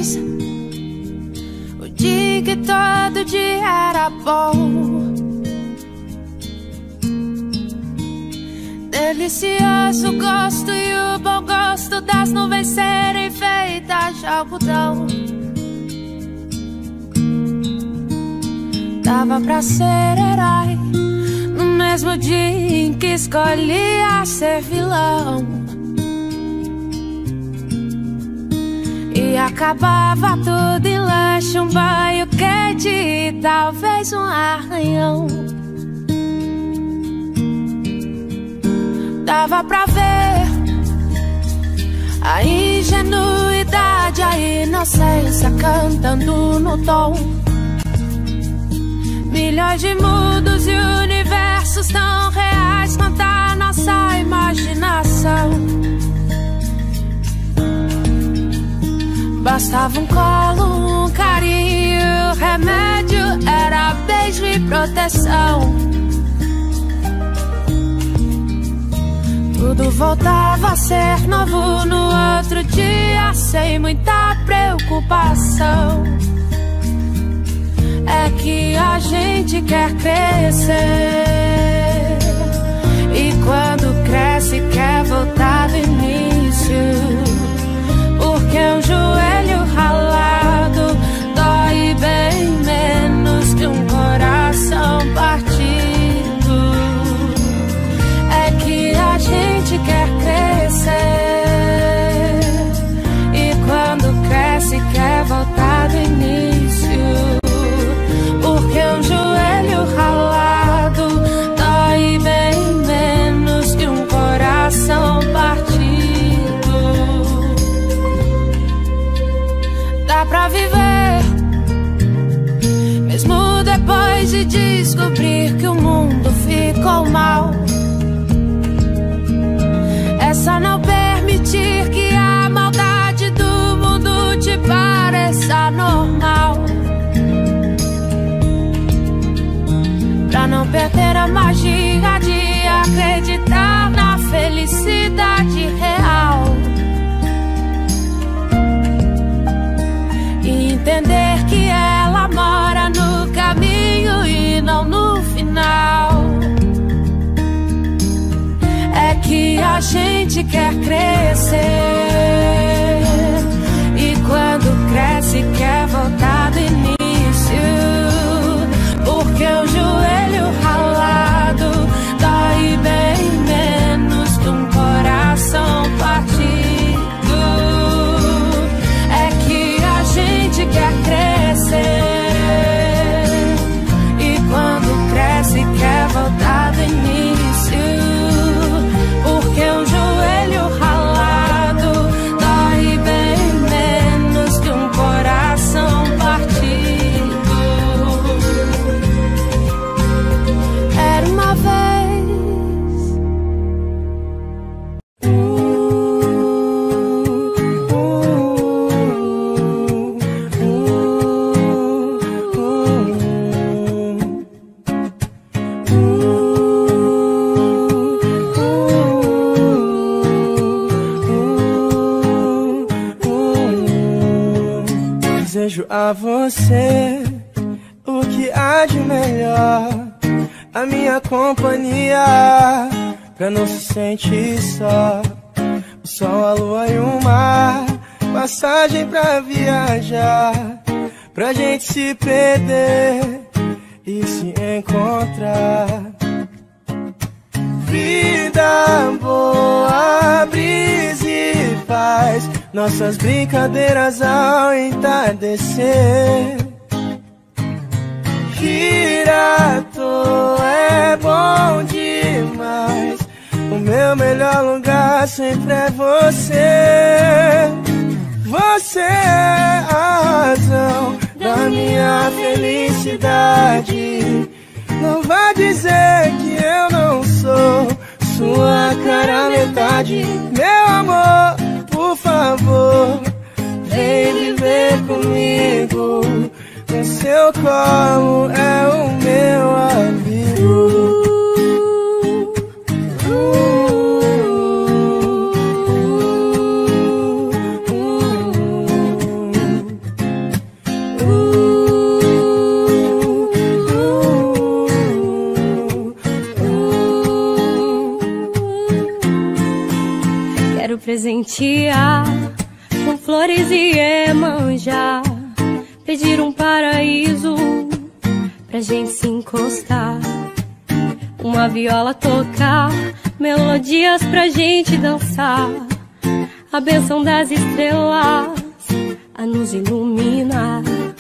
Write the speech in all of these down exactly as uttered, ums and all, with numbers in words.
feliz, o dia que todo dia era bom. Delicioso gosto e o bom gosto das nuvens serem feitas de algodão. Dava pra ser herói no mesmo dia em que escolhia ser vilão. E acabava tudo em lanche, um banho quente e talvez um arranhão. Dava pra ver a ingenuidade, a inocência cantando no tom. Milhões de mundos e universos tão reais quanto a nossa imaginação. Bastava um colo, um carinho, remédio era beijo e proteção. Tudo voltava a ser novo no outro dia, sem muita preocupação. É que a gente quer crescer, e quando cresce quer voltar do início. Porque um joelho ralado dói bem menos que um coração partido. É que a gente quer crescer, e quando cresce quer voltar do início. Porque um joelho ralado dói bem menos que um coração partido. Dá pra viver, mesmo depois de descobrir que o mundo ficou mal. É só não permitir que a maldade do mundo te pareça normal, pra não perder a magia de acreditar na felicidade real. E entender que ela mora no caminho e não no final. É que a gente quer crescer, e quando cresce quer voltar do início. Porque o joelho ralado dói bem menos que um coração partido. É que a gente quer crescer, e quando cresce quer voltar do início. Porque um joelho ralado dói bem menos que um coração partido. Era uma vez desejo a você o que há de melhor, a minha companhia, pra não se sentir só. O sol, a lua e o mar, passagem pra viajar, pra gente se perder e se encontrar. Vida boa, brisa e paz, nossas brincadeiras ao entardecer. Ir à toa é bom demais, o meu melhor lugar sempre é você. Você é a razão da minha felicidade. Não vá dizer que eu não sou sua cara metade. Meu amor, por favor, vem viver comigo. O seu colo é o meu abrigo. presentear com flores e Iemanjá, pedir um paraíso pra gente se encostar, uma viola tocar, melodias pra gente dançar, a bênção das estrelas a nos iluminar.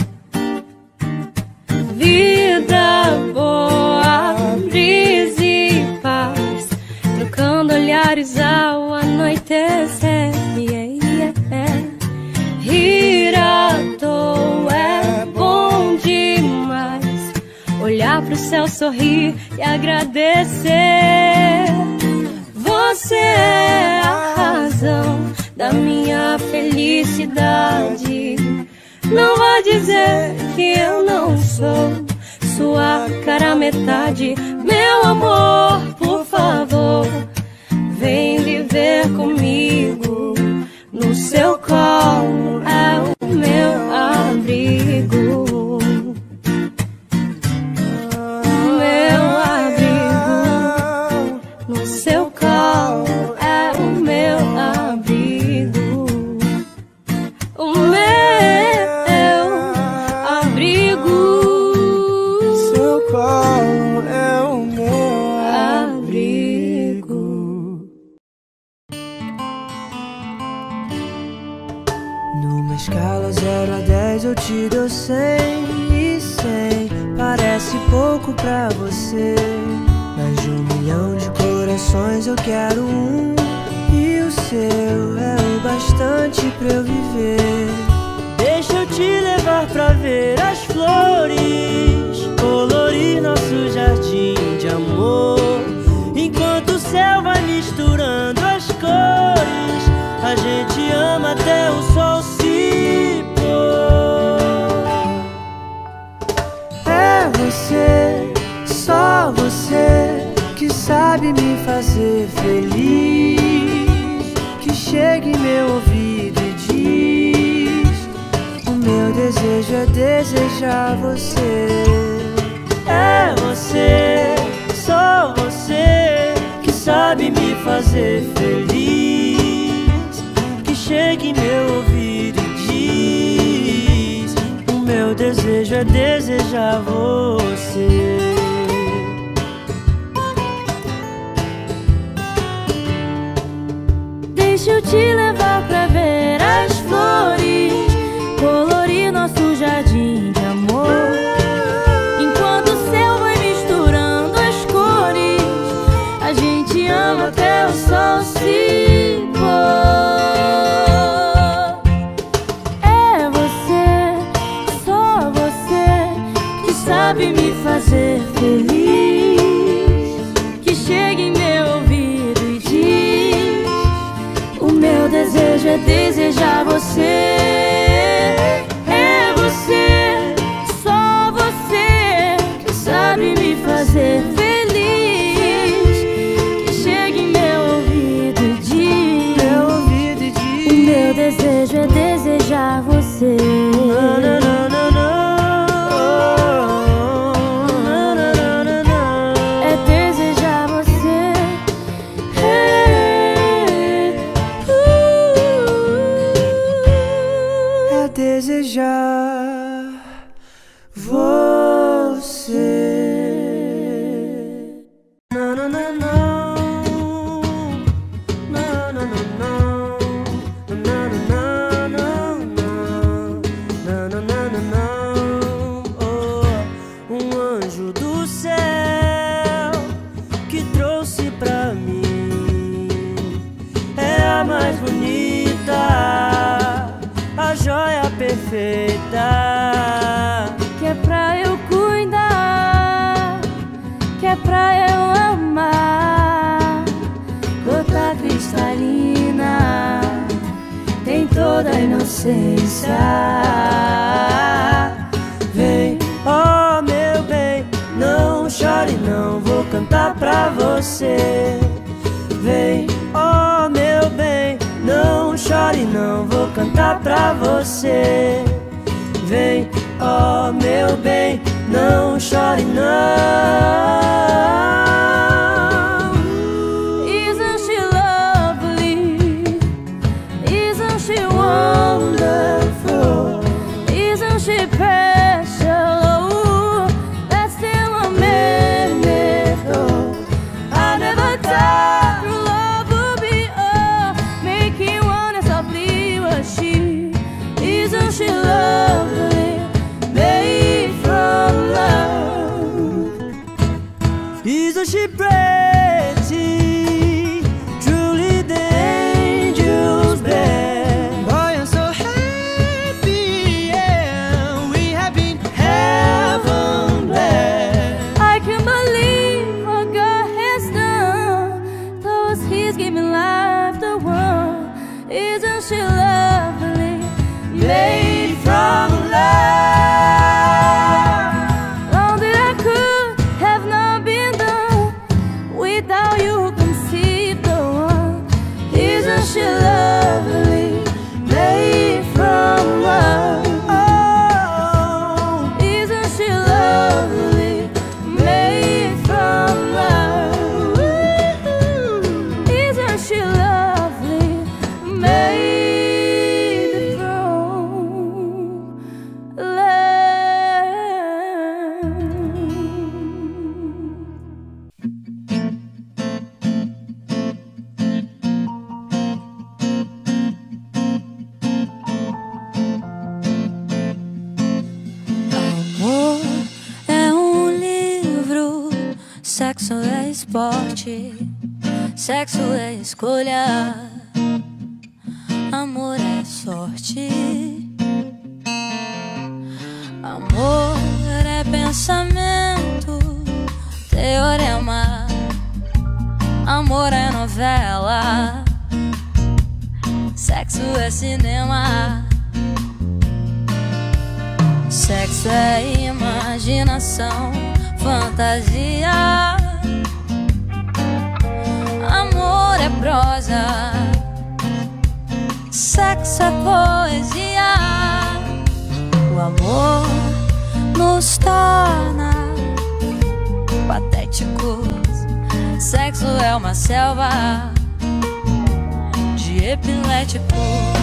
Vida boa, brisa e paz, trocando olhares ao anoitecer. Yeah, yeah. Rir à toa é bom demais, olhar pro céu, sorrir e agradecer. Você é a razão da minha felicidade. Não vá dizer que eu não sou sua cara metade. Meu amor, por favor, vem viver comigo. No seu colo é o meu abrigo, meu abrigo. No seu colo é o meu abrigo, o meu abrigo. Seu colo é o meu abrigo. Numa escala zero a dez eu te dou cem, e cem parece pouco pra você. Mas de um milhão de corações eu quero um, e o seu é o bastante pra eu viver. Deixa eu te levar pra ver as flores, colorir nosso jardim de amor. Enquanto o céu vai misturando as cores, a gente ama até o sol se pôr. É você, só você, que sabe me fazer feliz, que chega em meu ouvido e diz: o meu desejo é desejar você. É você, só você, que sabe me fazer feliz, que chega em meu ouvido e diz: o meu desejo é desejar você. Deixa eu te levar pra ver as flores, colorir nosso jardim de amor. Enquanto o céu vai misturando as cores, a gente ama até o sol se pôr. É você, só você, que sabe me fazer feliz, que chega em meu ouvido e diz: o meu desejo é desejar você. É você, só você, que sabe me fazer feliz, que chega em meu ouvido e diz: Meu ouvido e diz: o meu desejo é desejar você. na, na, na, na, na. Na, na, na, na, na. É desejar você. É desejar você. Na, na, na, na. Na, na, na, na. Na, na, na, na, na. Na, na, na, na, na. Oh, um anjo do céu que trouxe pra mim é a mais bonita, a joia perfeita, Que é pra eu cuidar, que é pra eu amar. Gota cristalina, tem toda a inocência. vem, oh meu bem, não chore não, vou cantar pra você. Vem, oh meu bem, não chore não, vou cantar pra você. Vem, oh meu bem, não chore não. Isn't she lovely? pretty, pretty, truly the angel's bed. Boy, I'm so happy, yeah, we have been heaven blessed. I can't believe what God has done. Those He's given life the world. Isn't she lovely? Made from love. All that I could have not been done without you who conceived the one. Isn't she lovely? Made from love. Oh, Isn't she lovely? Made from love. Isn't she lovely? Made from love. Amor é um livro, sexo é esporte, sexo é escolha, amor é sorte. Amor é pensamento, teorema, amor é novela, sexo é cinema. Sexo é imaginação, fantasia. Amor é prosa, sexo é poesia. O amor nos torna patéticos. Sexo é uma selva de epiléticos.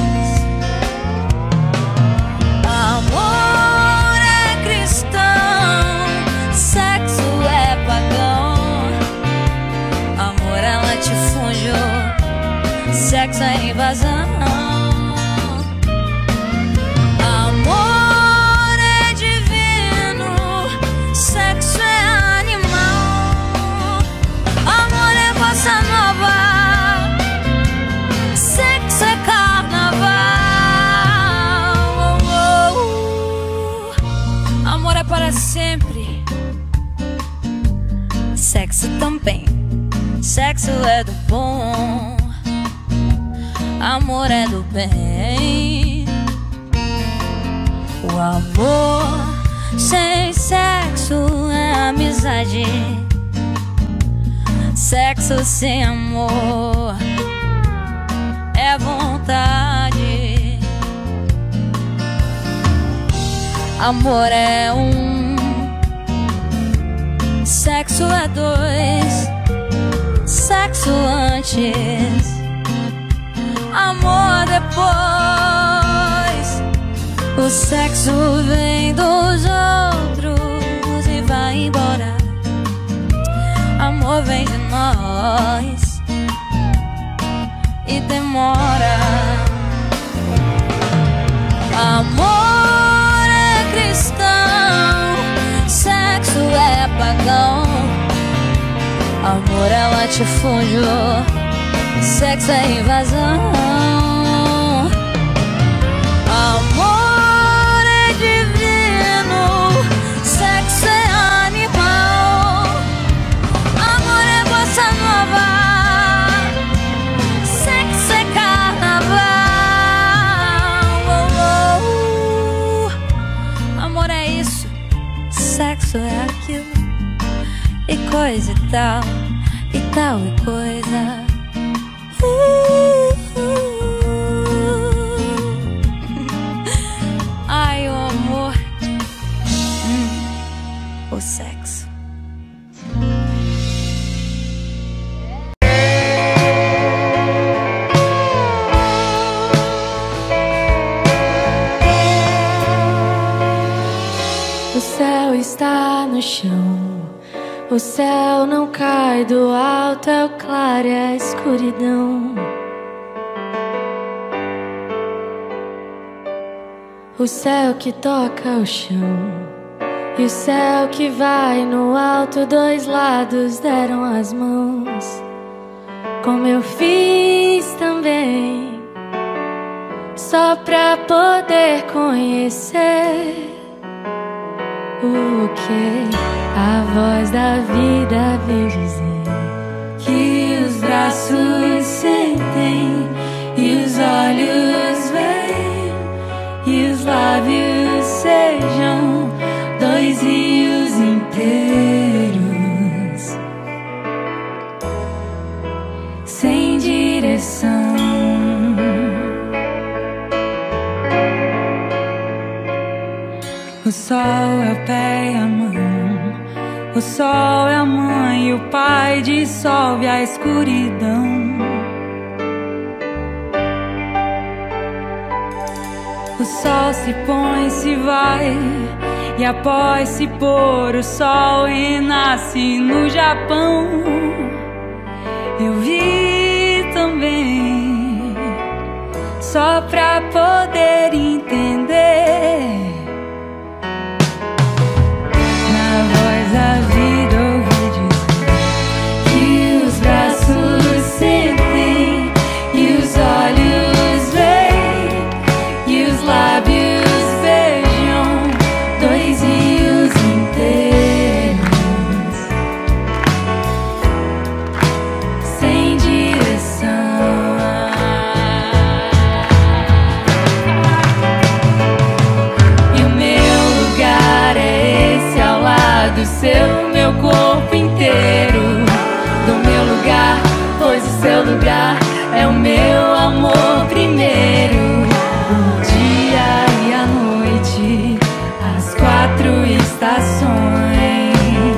Amor é cristão, sexo é pagão. Amor é latifúndio, sexo é invasão. Amor é divino, sexo é animal. Amor é bossa nova, sexo é carnaval. Oh, oh, oh. Amor é para sempre, sexo também. Sexo é do bom, amor é do bem. O amor sem sexo é amizade. Sexo sem amor é vontade. Amor é um, sexo é dois, sexo antes, amor depois. O sexo vem dos outros e vai embora. Amor vem de nós e demora. Amor é cristão, sexo é pagão. Amor é latifúndio, sexo é invasão. Amor é divino, sexo é animal. Amor é bossa nova, sexo é carnaval. Oh, oh. Amor é isso, sexo é aquilo, e coisa e tal, e tal e coisa. Uh, uh. Ai, o amor, hum, o sexo. O céu está no chão, o céu não cai do alto, é o claro e a escuridão. O céu que toca o chão, E o céu que vai no alto, dois lados deram as mãos, como eu fiz também, só pra poder conhecer o que a voz da vida vem dizer. Que os braços sentem e os olhos veem, e os lábios sejam dois rios inteiros, sem direção. O sol é o pé e a mão, o sol é a mãe e o pai dissolve a escuridão. O sol se põe, se vai, e após se pôr o sol renasce no Japão. Eu vi também, só pra poder entender. Na voz da vida ouvi dizer que os braços sentem e os olhos veem, e os lábios beijam dois rios inteiros, sem direção. E o meu lugar é esse ao lado seu, meu corpo inteiro do meu lugar, pois o seu lugar é o meu amor primeiro. O dia e a noite, as quatro estações.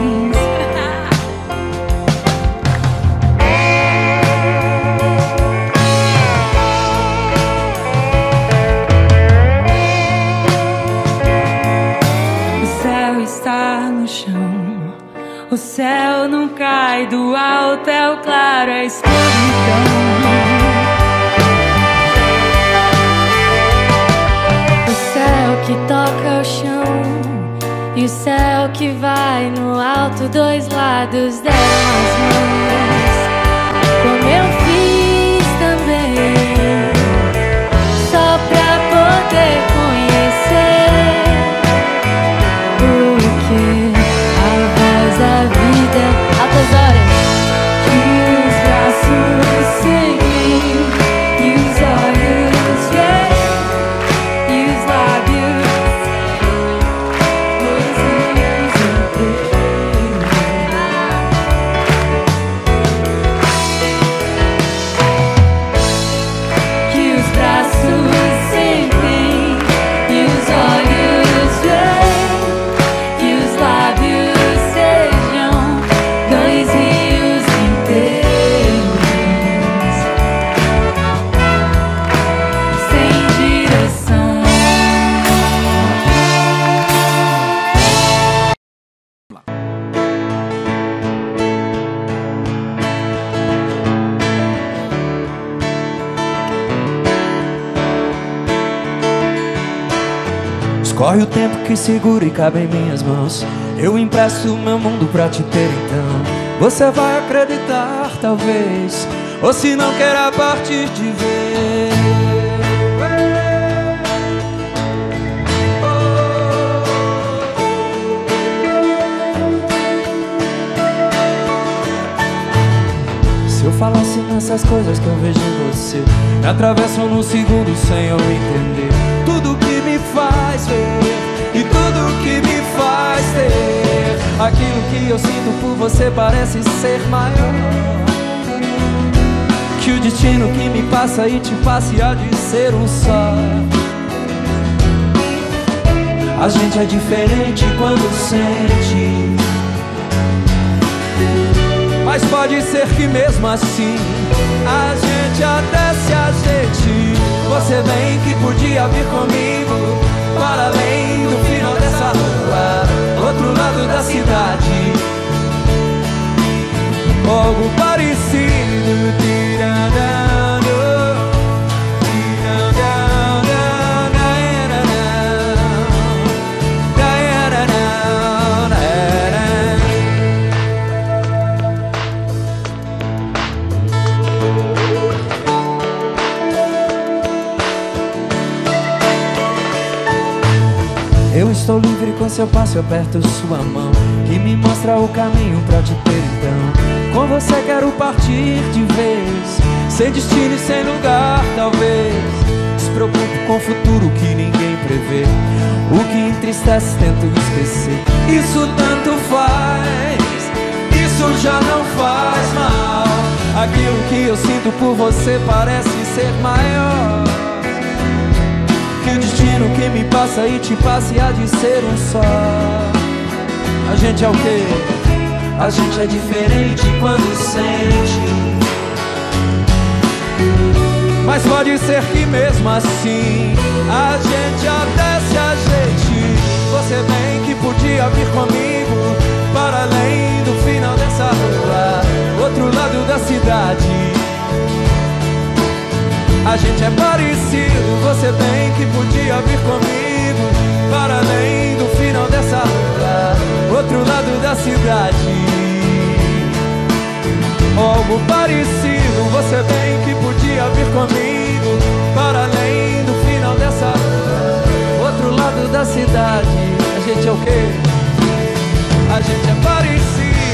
O céu está no chão, o céu não cai do alto, é o claro, é a escuridão. O céu que toca o chão e o céu que vai no alto, dois lados deram as mãos, como eu fiz também, só pra poder conhecer o que a voz da vida, altas horas, que os braços seguem e os olhos veem, e os lábios dois rios inteiros, que os braços sentem e os olhos veem, que os lábios sejam dois rios inteiros, sem direção. Escorre o tempo que segura e cabe em minhas mãos. Eu empresto meu mundo pra te ter então. Você vai acreditar, talvez, ou se não quer a partir de ver. Se eu falasse nessas coisas que eu vejo em você, me atravessam num segundo sem eu entender. Tudo que me faz ver e tudo que me faz ter, aquilo que eu sinto por você parece ser maior que o destino que me passa e te passa, e há de ser um só. A gente é diferente quando sente, mas pode ser que mesmo assim a gente até se ajeite. Você bem que podia vir comigo para além do final dessa rua, outro lado da cidade, algo parecido. Tiradando, tiradando, tiradando. estou livre com seu passo, eu aperto sua mão, que me mostra o caminho pra te ter então. Com você quero partir de vez, sem destino e sem lugar talvez. Despreocupo com o futuro que ninguém prevê, o que entristece tento esquecer. Isso tanto faz, isso já não faz mal. Aquilo que eu sinto por você parece ser maior que o destino que me passa e te passa, e há de ser um só. A gente é o quê? A gente é diferente quando sente, mas pode ser que mesmo assim a gente até se ajeite. Você bem que podia vir comigo para além do final dessa rua, outro lado da cidade. A gente é parecido, você bem que podia vir comigo para além do final dessa rua, outro lado da cidade. Algo parecido, você bem que podia vir comigo para além do final dessa rua, outro lado da cidade. A gente é o quê? A gente é parecido.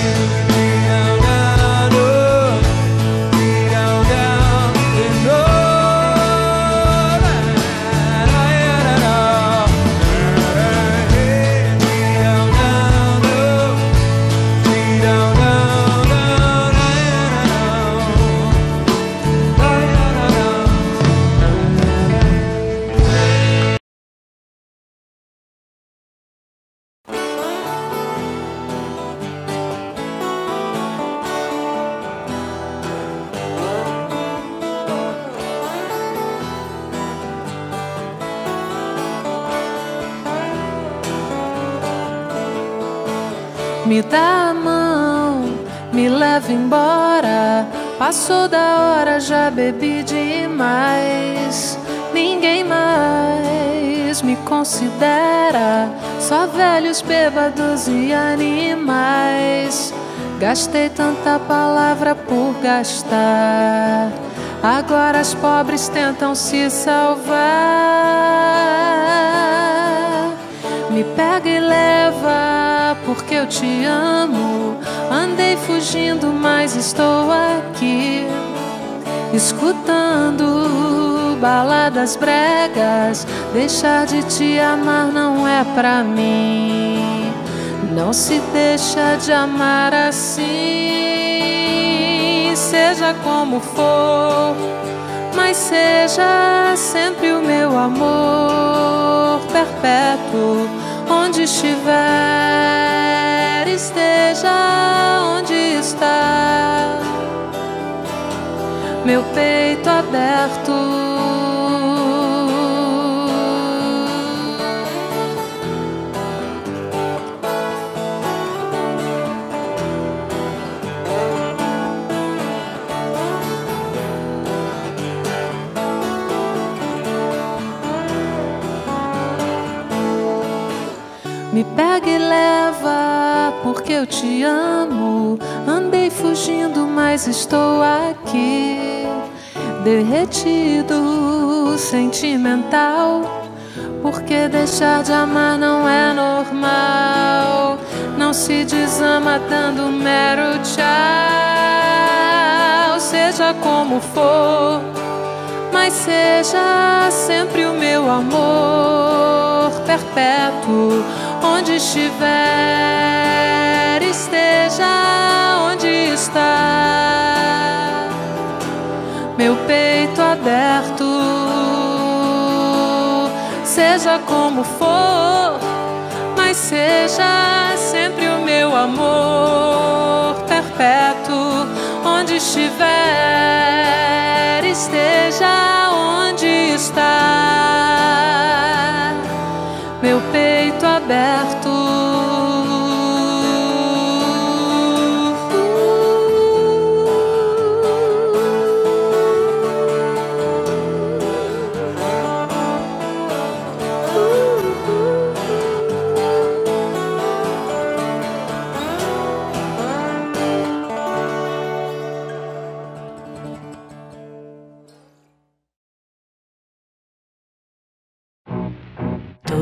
Me dá a mão, me leva embora. Passou da hora, já bebi demais. Ninguém mais me considera, só velhos, bêbados e animais. Gastei tanta palavra por gastar, agora as pobres tentam se salvar. Me pega e leva, porque eu te amo. Andei fugindo, mas estou aqui, escutando baladas bregas. Deixar de te amar não é pra mim. Não se deixa de amar assim. Seja como for, mas seja sempre o meu amor perpétuo. Onde estiver, esteja onde está, meu peito aberto. Me pega e leva, porque eu te amo. Andei fugindo, mas estou aqui, derretido, sentimental. Porque deixar de amar não é normal. Não se desama dando mero tchau. Seja como for, mas seja sempre o meu amor perpétuo. Onde estiver, esteja onde está, meu peito aberto. Seja como for, mas seja sempre o meu amor perpétuo. Onde estiver, esteja onde está, meu peito aberto.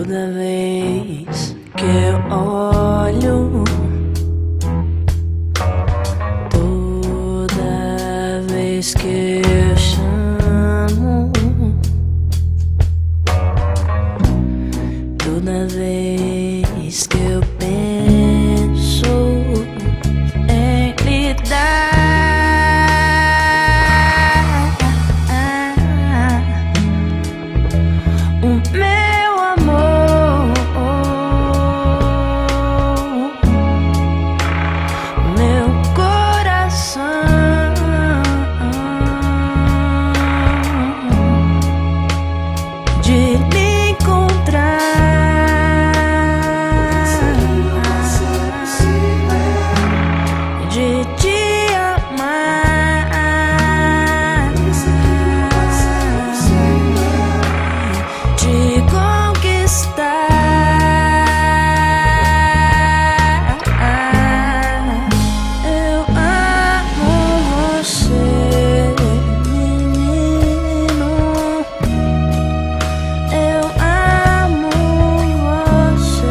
Toda vez que eu olho, toda vez que eu chamo, toda vez que eu penso em lhe dar o meu amor, meu coração, de lhe encontrar, de te amar, te conquistar. Eu amo você, menino. Eu amo você.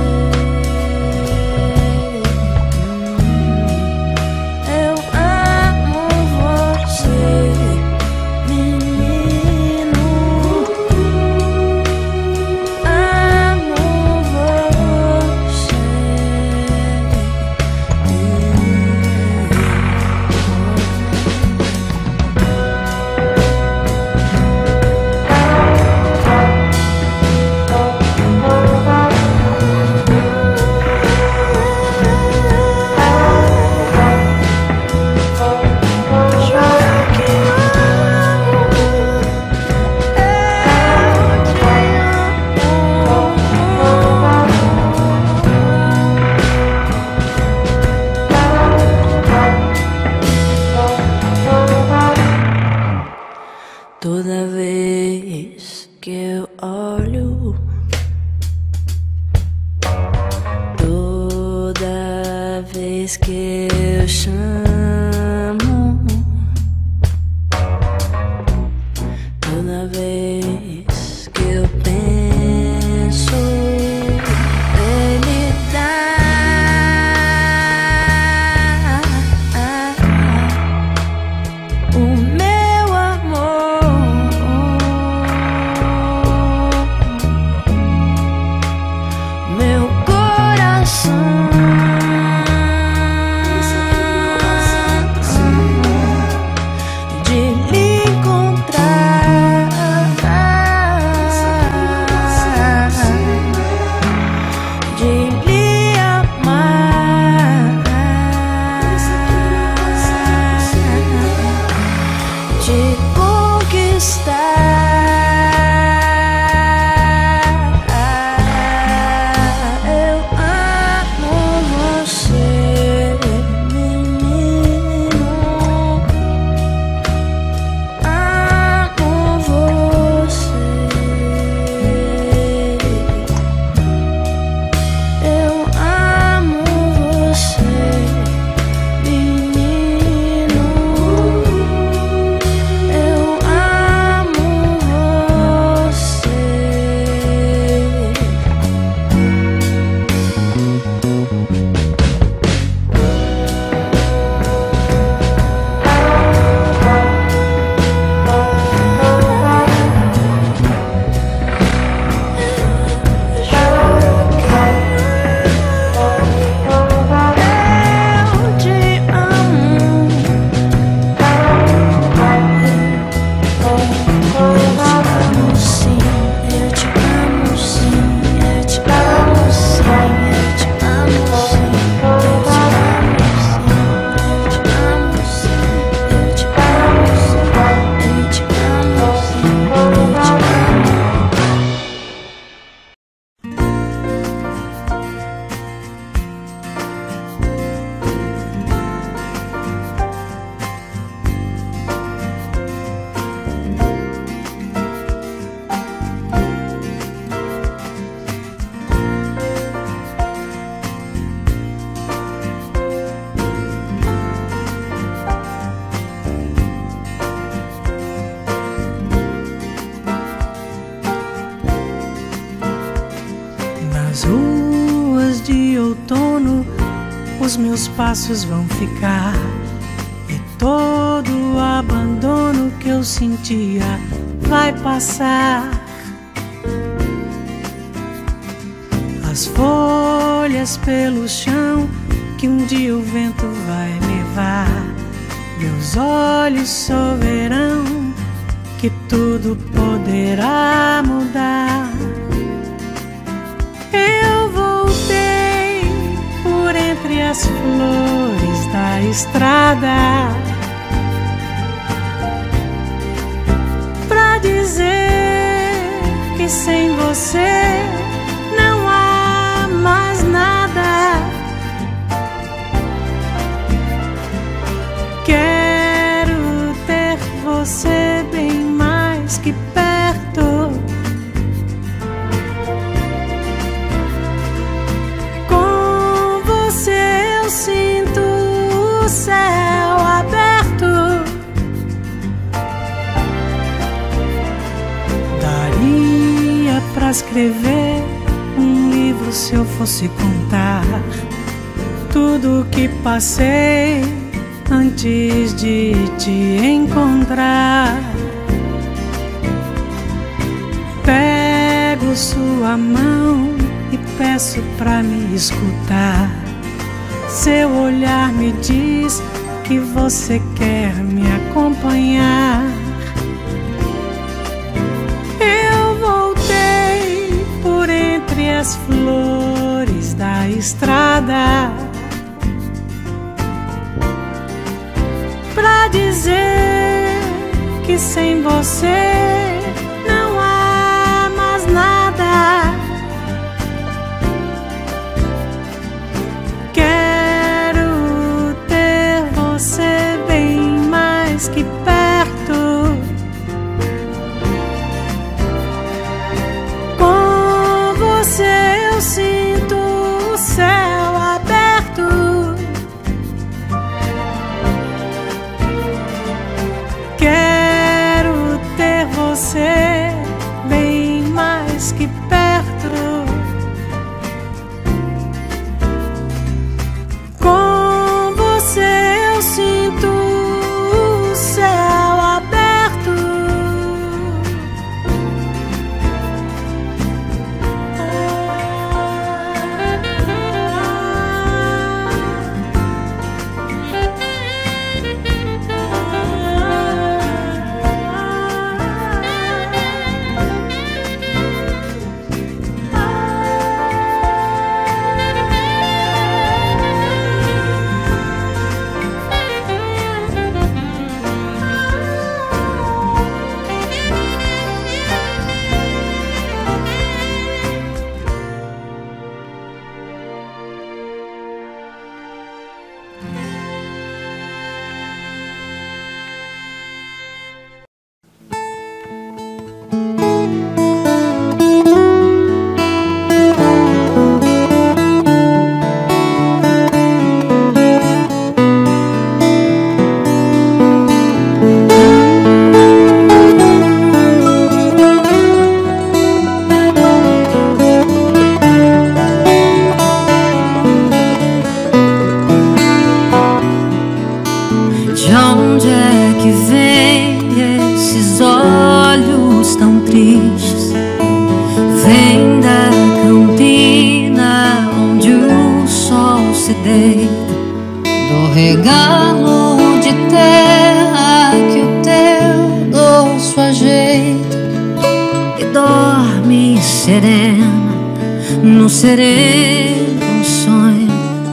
Eu amo você, menino. Amo Toda vez que eu olho, toda vez que eu chamo, toda vez que eu penso em lhe dar o meu amor, meu coração, os meus passos vão ficar, e todo o abandono que eu sentia vai passar. As folhas pelo chão que um dia o vento vai levar, meus olhos só verão que tudo poderá mudar. Eu voltei por entre as flores da estrada pra dizer que sem você não há mais nada. Quero ter você bem mais que perto. Com você eu sinto o céu aberto. Daria pra escrever um livro se eu fosse contar tudo o que passei antes de te encontrar. Pego sua mão e peço pra me escutar. Seu olhar me diz que você quer me acompanhar. Eu voltei por entre as flores da estrada pra dizer que sem você não há mais nada. Quero ter você bem mais que perto. Com você eu sinto o céu aberto. Quero ter você bem mais que perto. Com você eu sinto o céu aberto. De onde é que vem esses olhos tão tristes? Vem da campina onde o sol se deita, do regalo de terra que o teu dorso ajeita, e dorme serena no sereno sonho.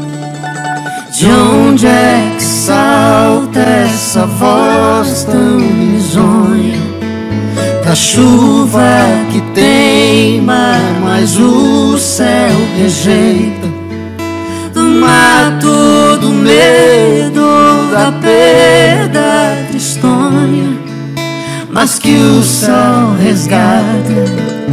De onde é que salta essa voz tão risonha? Da chuva que teima, mas o céu rejeita. Do mato, do medo, da perda tristonha, mas que o sol resgata,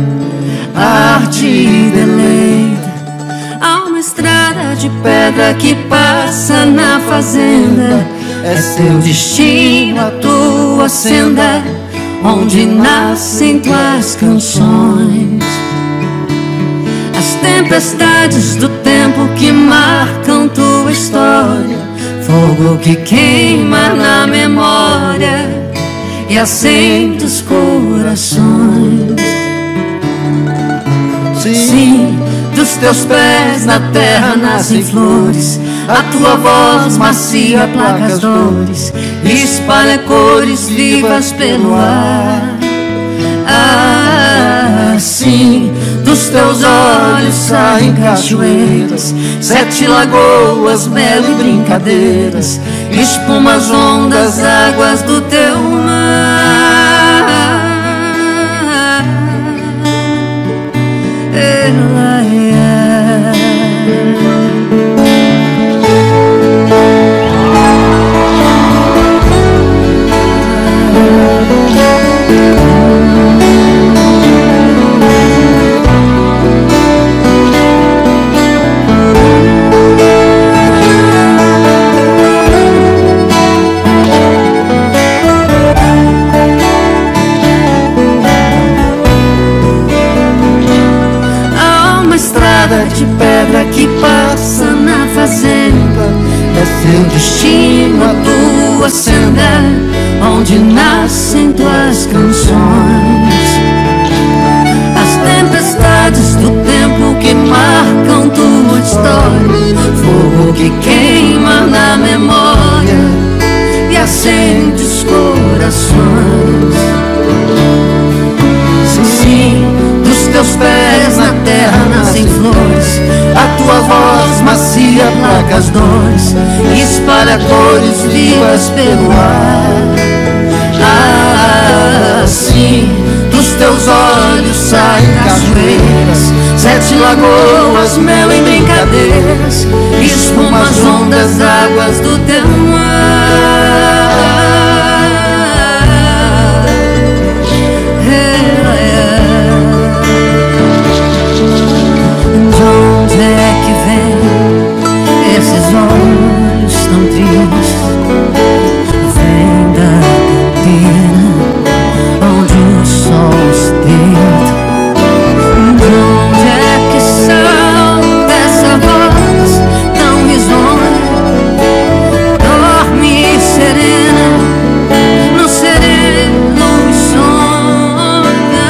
arte e deleita. Há uma estrada de pedra que passa na fazenda, é seu destino, a tua senda, onde nascem tuas canções. As tempestades do tempo que marcam tua história, fogo que queima na memória e acende os corações. Sim, dos teus pés na terra nascem flores, a tua voz macia aplaca as dores e espalha cores vivas pelo ar. Ah, sim, dos teus olhos saem cachoeiras, sete lagoas, mel e brincadeiras, espumas, ondas, águas do teu mar. Ela é. De pedra que passa na fazenda, é seu destino a tua senda, onde nascem tuas canções. As tempestades do tempo que marcam tua história, fogo que queima na memória e acende os corações. Sim, sim, dos teus pés na terra nascem flores, a tua voz macia aplaca as dores e espalha cores vivas pelo ar. Ah, sim, dos teus olhos saem cachoeiras, sete lagoas, mel em brincadeiras, espumas, ondas, águas do teu mar. De onde é que vem esses olhos tão tristes? Vem da campina onde o sol se deita. De onde é que salta essa voz tão risonha? Dorme serena no sereno sonha.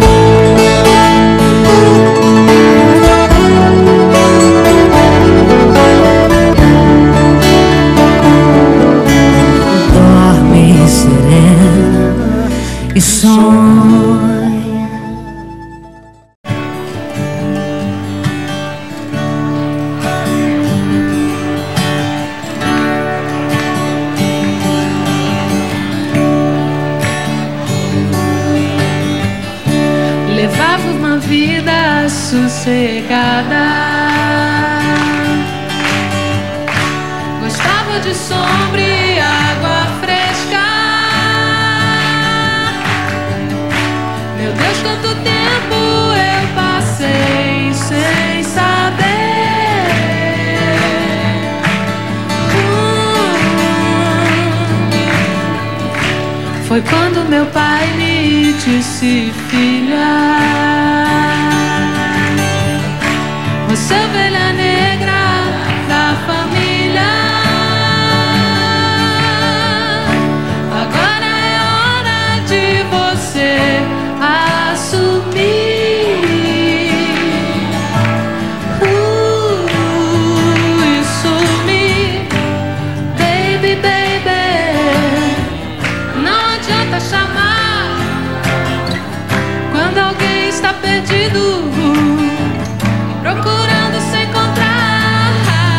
E sonha. Levava uma vida sossegada, gostava de sombra e água fresca. Meu Deus, quanto tempo eu passei sem saber. Hum. Foi quando meu pai me disse: filha, você é ovelha negra da família. Agora é hora de você assumir. Uh, e sumir. Baby, baby, não adianta chamar quando alguém está perdido, procurando se encontrar.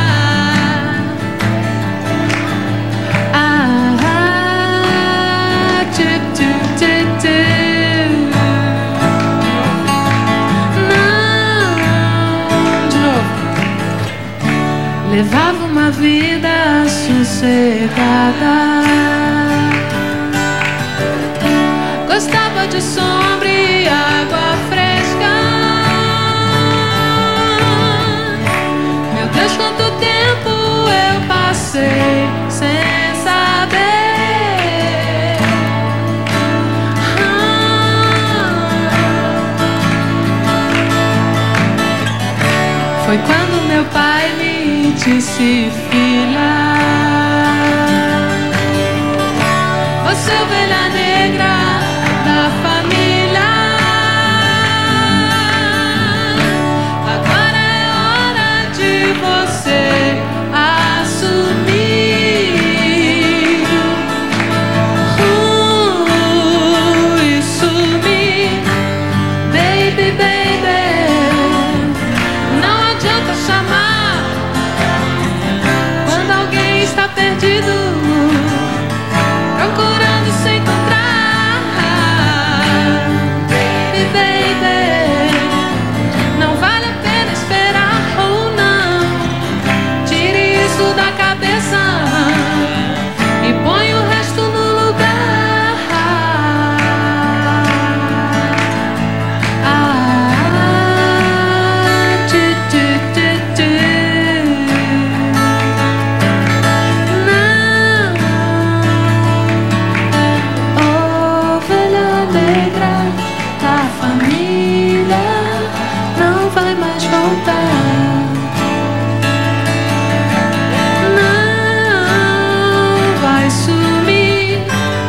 Ah, ah, tchu, tchu, tchu, tchu. Levava uma vida sossegada, gostava de sombra e água fresca. Meu Deus, quanto tempo eu passei sem saber. Ah, Foi quando meu pai me disse: filha, você é ovelha negra da família. Agora é hora de você assumir. Uh, e sumir. Baby, baby, não adianta chamar quando alguém está perdido, procurando se encontrar. Baby, baby, não vale a pena esperar ou não. Tire isso da cabeça e põe o resto no lugar. Ah, tchu, tchu, tchu, tchu. Não, ovelha negra da família, não vai mais voltar. Não vai sumir.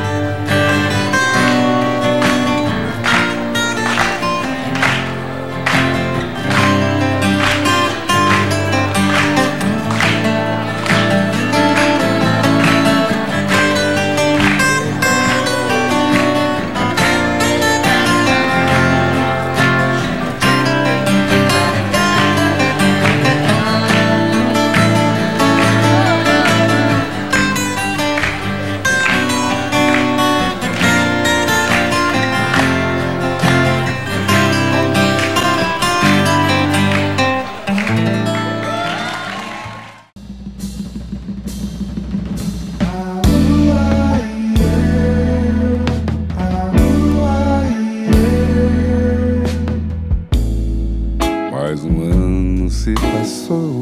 Mais um ano se passou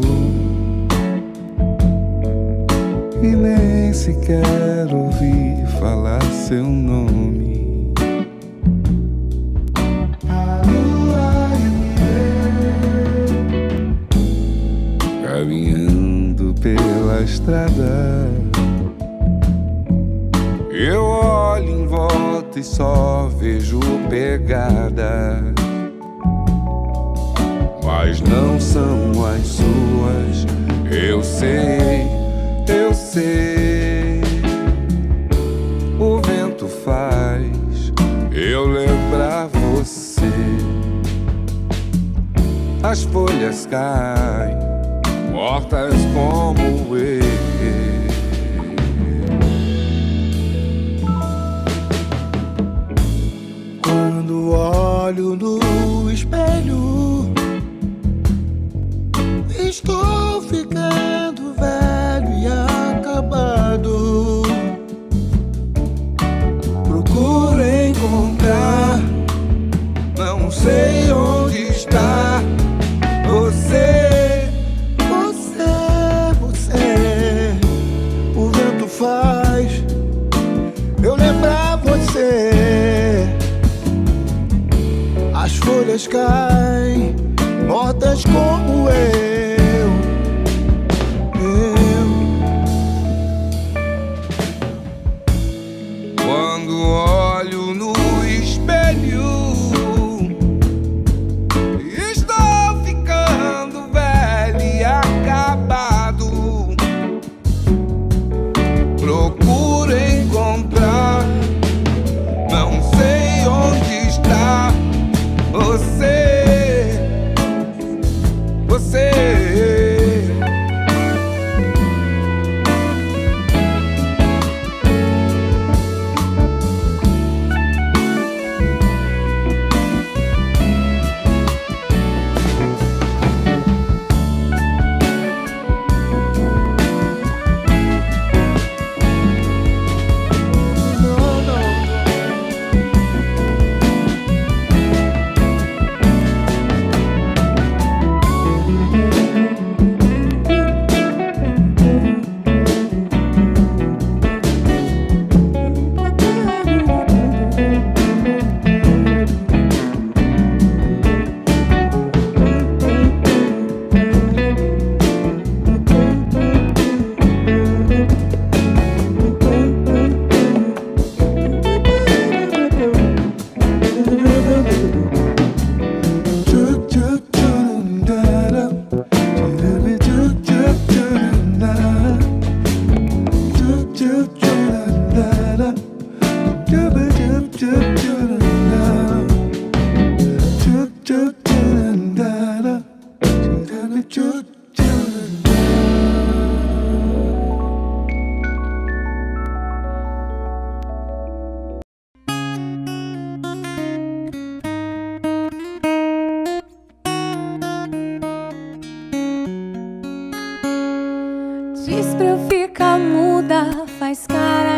e nem sequer ouvi falar seu nome. Caminhando pela estrada, eu olho em volta e só vejo pegada, mas não são as suas. Eu sei, eu sei. O vento faz eu lembrar você. As folhas caem, mortas como eu. Quando olho no espelho, estou ficando velho e acabado. Procuro encontrar, não sei onde está você, você, você.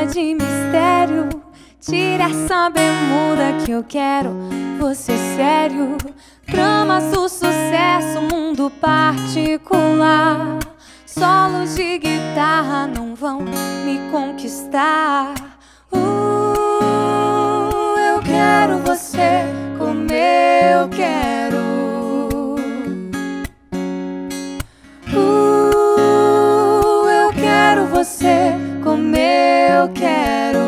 de mistério. Tira essa bermuda que eu quero você sério. Tramas do sucesso, mundo particular. Solos de guitarra não vão me conquistar. Uh, eu quero você como eu quero. Uh, eu quero você como eu quero.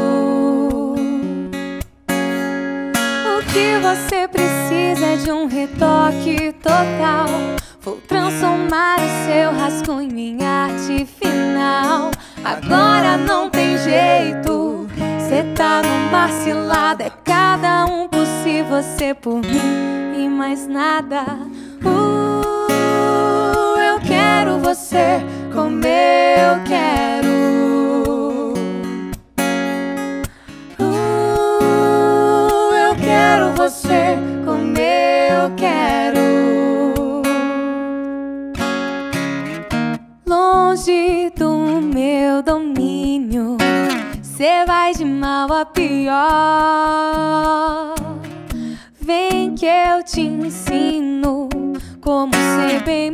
O que você precisa é de um retoque total. Vou transformar o seu rascunho em arte final. Agora não tem jeito, cê tá numa cilada. É cada um por si, você por mim e mais nada. Uh, eu quero você como eu quero. Uh, eu quero você como eu quero. Longe do meu domínio, cê vai de mal a pior. Vem que eu te ensino como ser bem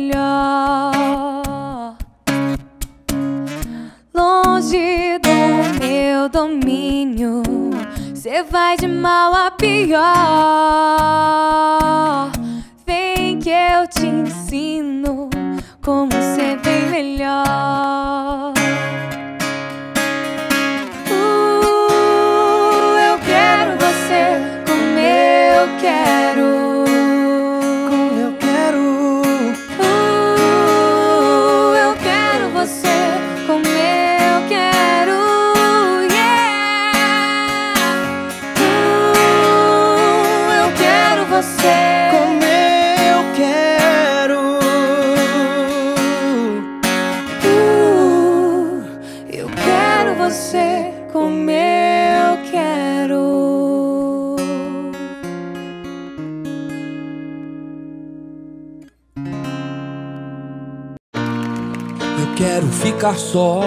melhor. Longe do meu domínio, cê vai de mal a pior. Vem que eu te ensino como ser bem melhor. Uh, eu quero você como eu quero. Como eu quero. Uh, eu quero você como eu quero. Yeah. Uh, eu quero você Como eu quero. Eu quero você como eu quero. Eu quero ficar só,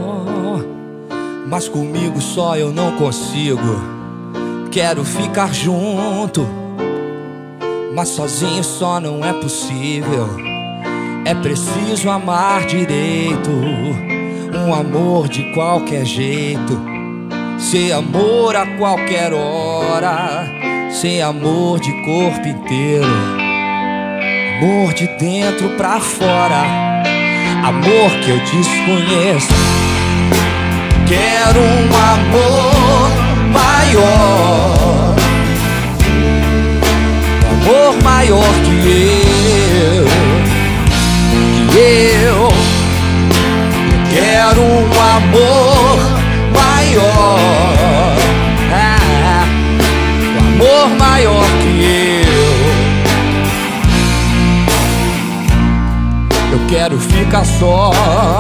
mas comigo só eu não consigo. Quero ficar junto, mas sozinho só não é possível. É preciso amar direito, um amor de qualquer jeito. Ser amor a qualquer hora, ser amor de corpo inteiro. Amor de dentro pra fora, amor que eu desconheço. Quero um amor maior, um amor maior que eu, que eu. Quero um amor maior, ah, um amor maior que eu. Eu quero ficar só,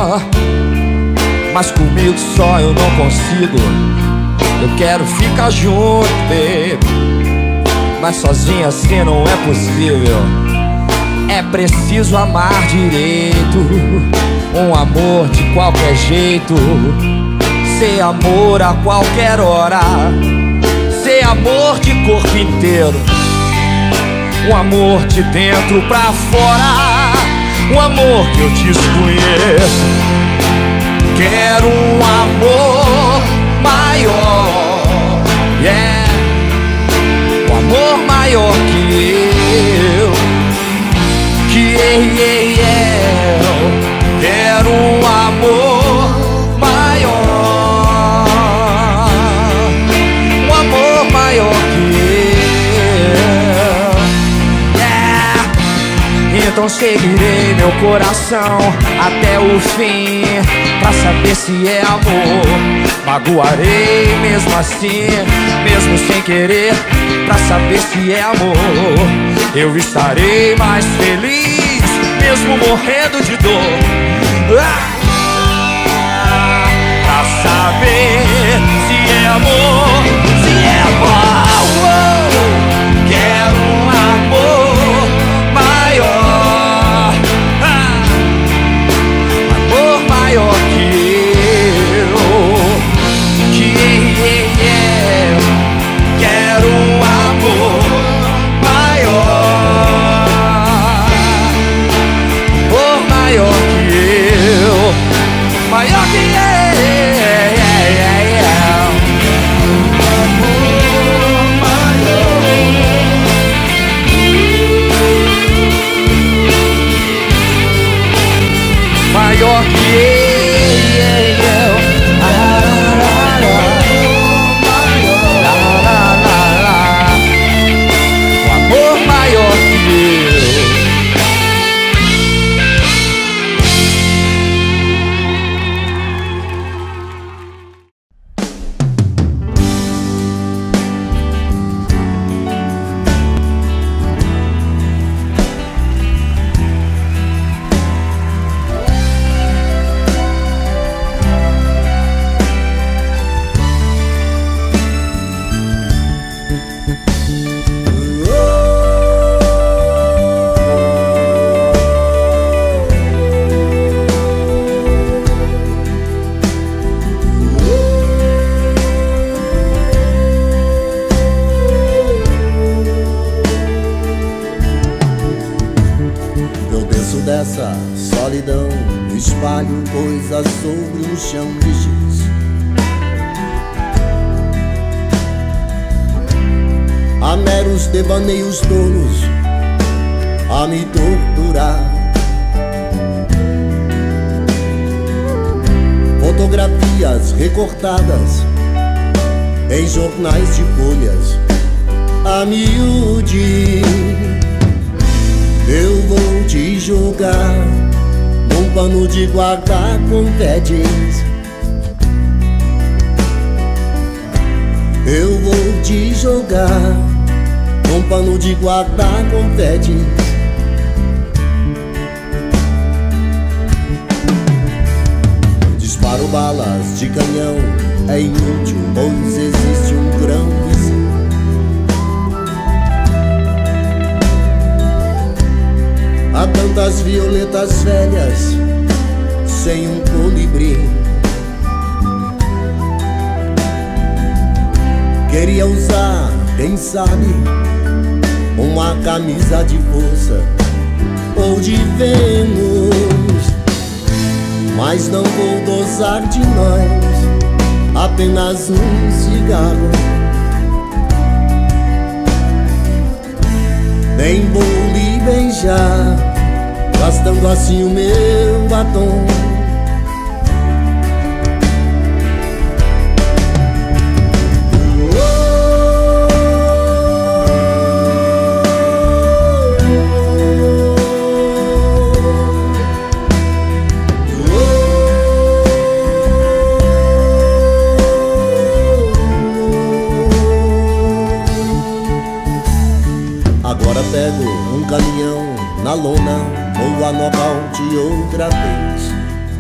mas comigo só eu não consigo. Eu quero ficar junto, baby, mas sozinho assim não é possível. É preciso amar direito, um amor de qualquer jeito. Ser amor a qualquer hora, ser amor de corpo inteiro. Um amor de dentro pra fora, um amor que eu desconheço. Quero um amor maior, yeah, um amor maior que eu, que eu, eu. Quero um amor maior, um amor maior que eu, yeah. Então seguirei meu coração até o fim, pra saber se é amor. Magoarei mesmo assim, mesmo sem querer, pra saber se é amor. Eu estarei mais feliz, mesmo morrendo de dor, ah, pra saber se é amor, se é amor. Quero um amor maior, ah, um amor maior que eu. espalho coisas sobre um chão de giz. Há meros devaneios tolos a me torturar. Fotografias recortadas em jornais de folhas a miúde. Eu vou te jogar num pano de guardar confetes. Eu vou te jogar num pano de guardar confetes. Disparo balas de canhão, é inútil, pois existe um grão vizinho. Há tantas violetas velhas sem um colibri. Queria usar, quem sabe, uma camisa de força ou de Vênus, mas não vou gozar de nós, apenas um cigarro. Nem vou lhe beijar, gastando assim o meu batom. Agora pego um caminhão na lona, vou a nocaute outra vez.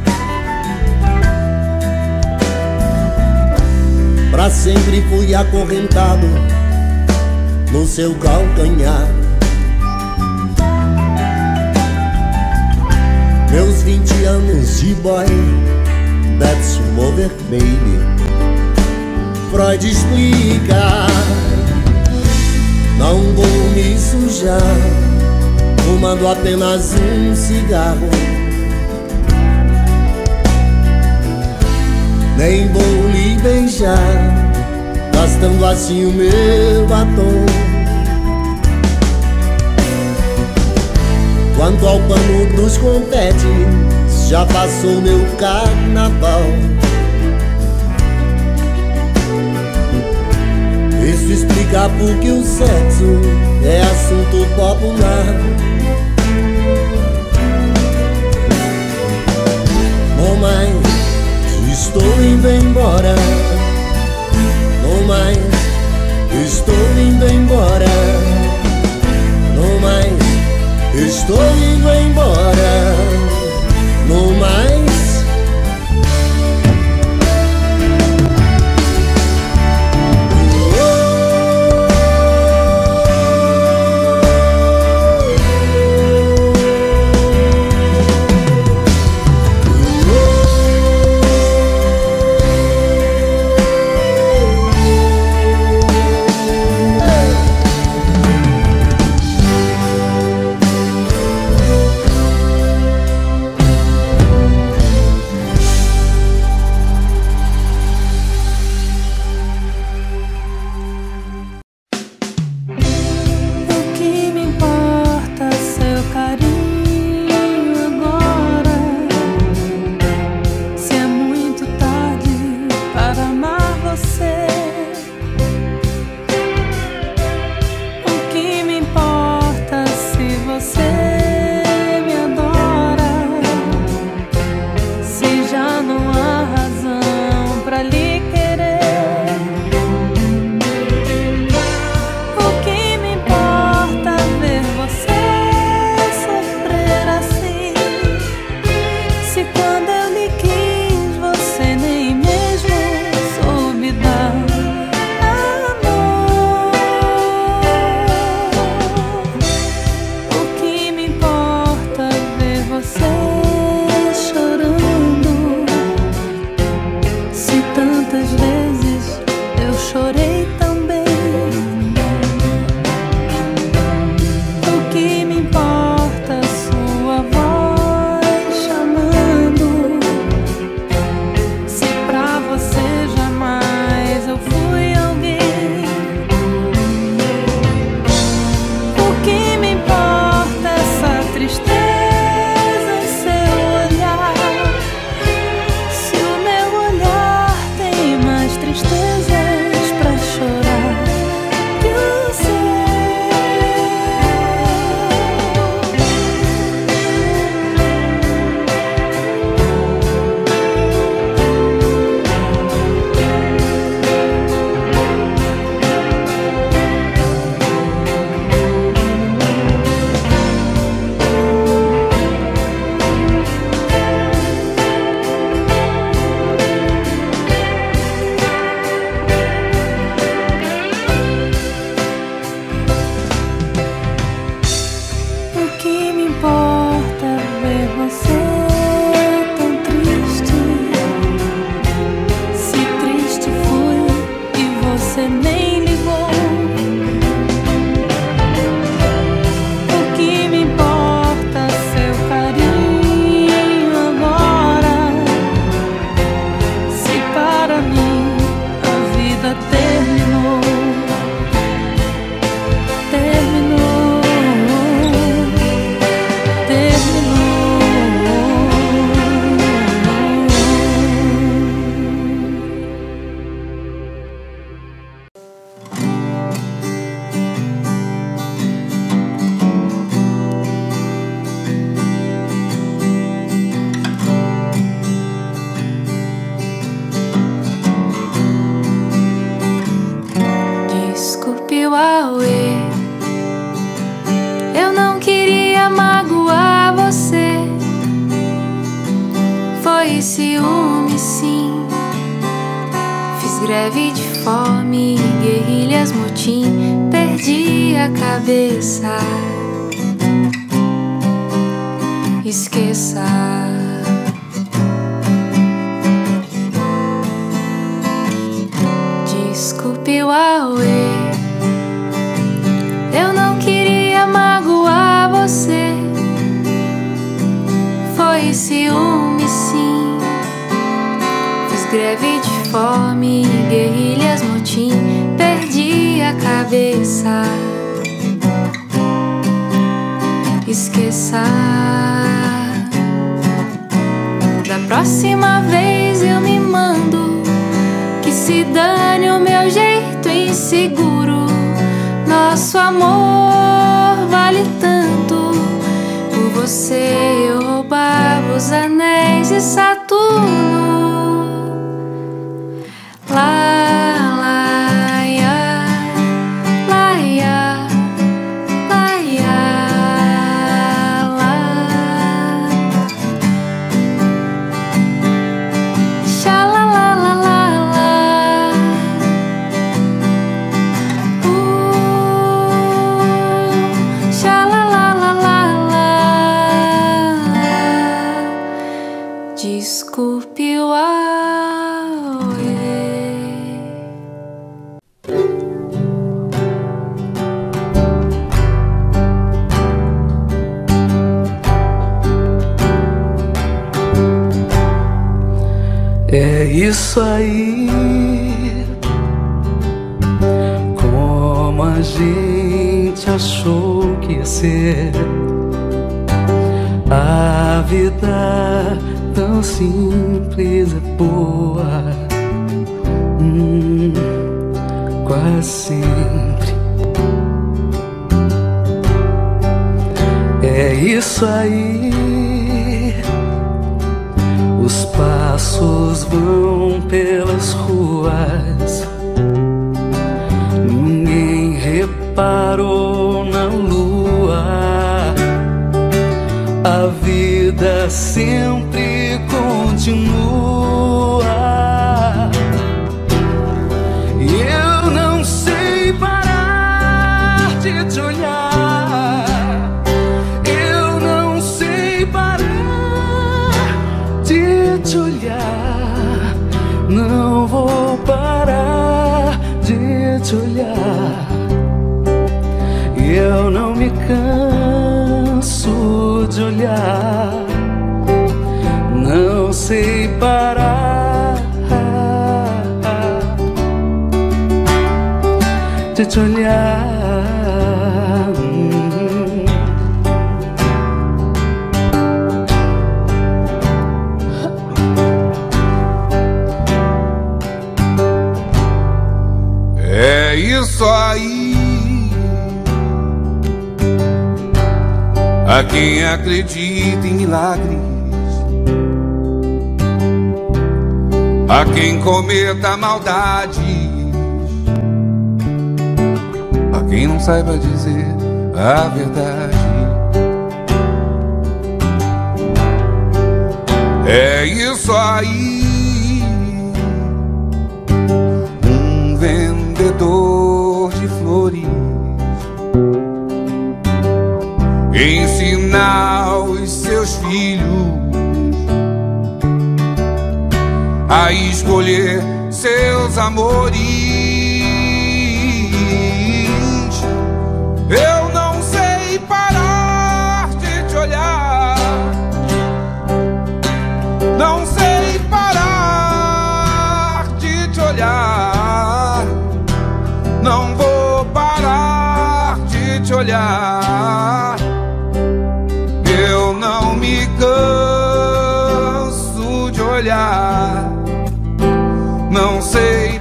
Pra sempre fui acorrentado no seu calcanhar. Meus vinte anos de boy, that's over baby. Freud explica. Não vou me sujar, fumando apenas um cigarro. Nem vou lhe beijar, gastando assim o meu batom. Quanto ao pano dos confetes, já passou meu carnaval. Isso explica porque o sexo é assunto popular. Não mais estou indo embora. Não mais estou indo embora. Não mais estou indo embora. Não mais. O que me importa, sua voz chamando. greve de fome, guerrilhas, motim, perdi a cabeça. Esqueça. Desculpe o auê, eu não queria magoar você. Foi ciúme, sim. Fiz greve de fome, guerrilhas, motim, perdi a cabeça. Esqueça. Da próxima vez eu me mando, que se dane o meu jeito inseguro. Nosso amor vale tanto. Por você eu roubava os anéis de Saturno. Lá, lá, ia, lá, ia, lá, ia, lá. Xa, lá, lá, lá, lá, lá. Uh, xa, lá, lá, lá, lá, lá. Desculpe o auê. É isso aí, como a gente achou que ia ser. A vida tão simples é boa, hum, quase sempre. É isso aí, os passos vão pelas ruas, ninguém reparou na lua. A vida sempre continua. E eu não sei parar de te olhar. Eu não sei parar de te olhar. Não vou parar de te olhar. E eu não me canso de olhar. Não sei parar de te olhar. É isso aí. A quem acredita em milagres, a quem cometa maldades, a quem não saiba dizer a verdade. É isso aí. Um vendedor de flores ensinar os seus filhos a escolher seus amores. Eu não sei parar de te olhar. Não sei parar de te olhar. Não vou parar de te olhar. Eu não me canso de olhar. Não sei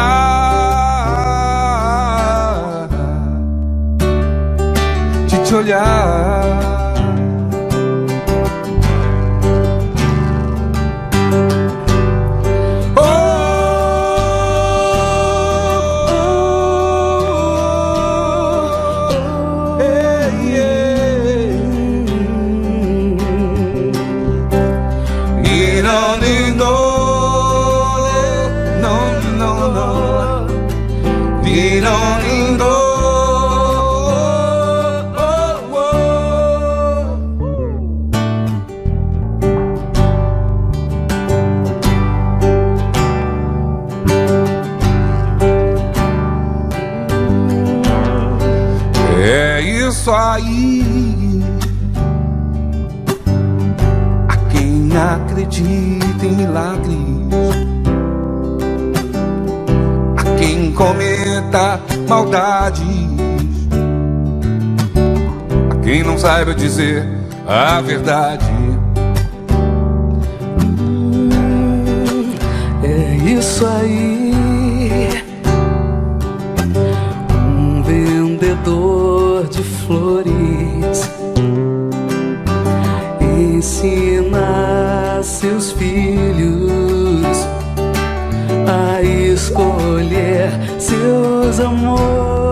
parar de te olhar. No, no, no. aí. A quem acredita em milagres, a quem cometa maldades, a quem não saiba dizer a verdade. Hum, é isso aí. Um vendedor de flores ensina seus filhos a escolher seus amores.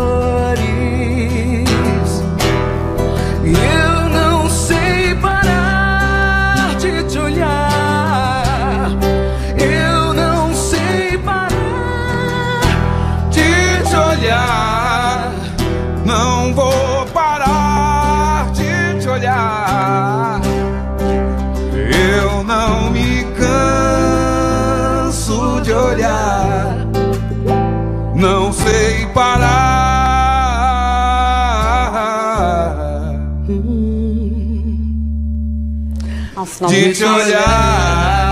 Eu não sei parar de te olhar, eu não sei parar de te olhar, não vou parar de te olhar. Eu não me canso de olhar, não sei parar de te olhar.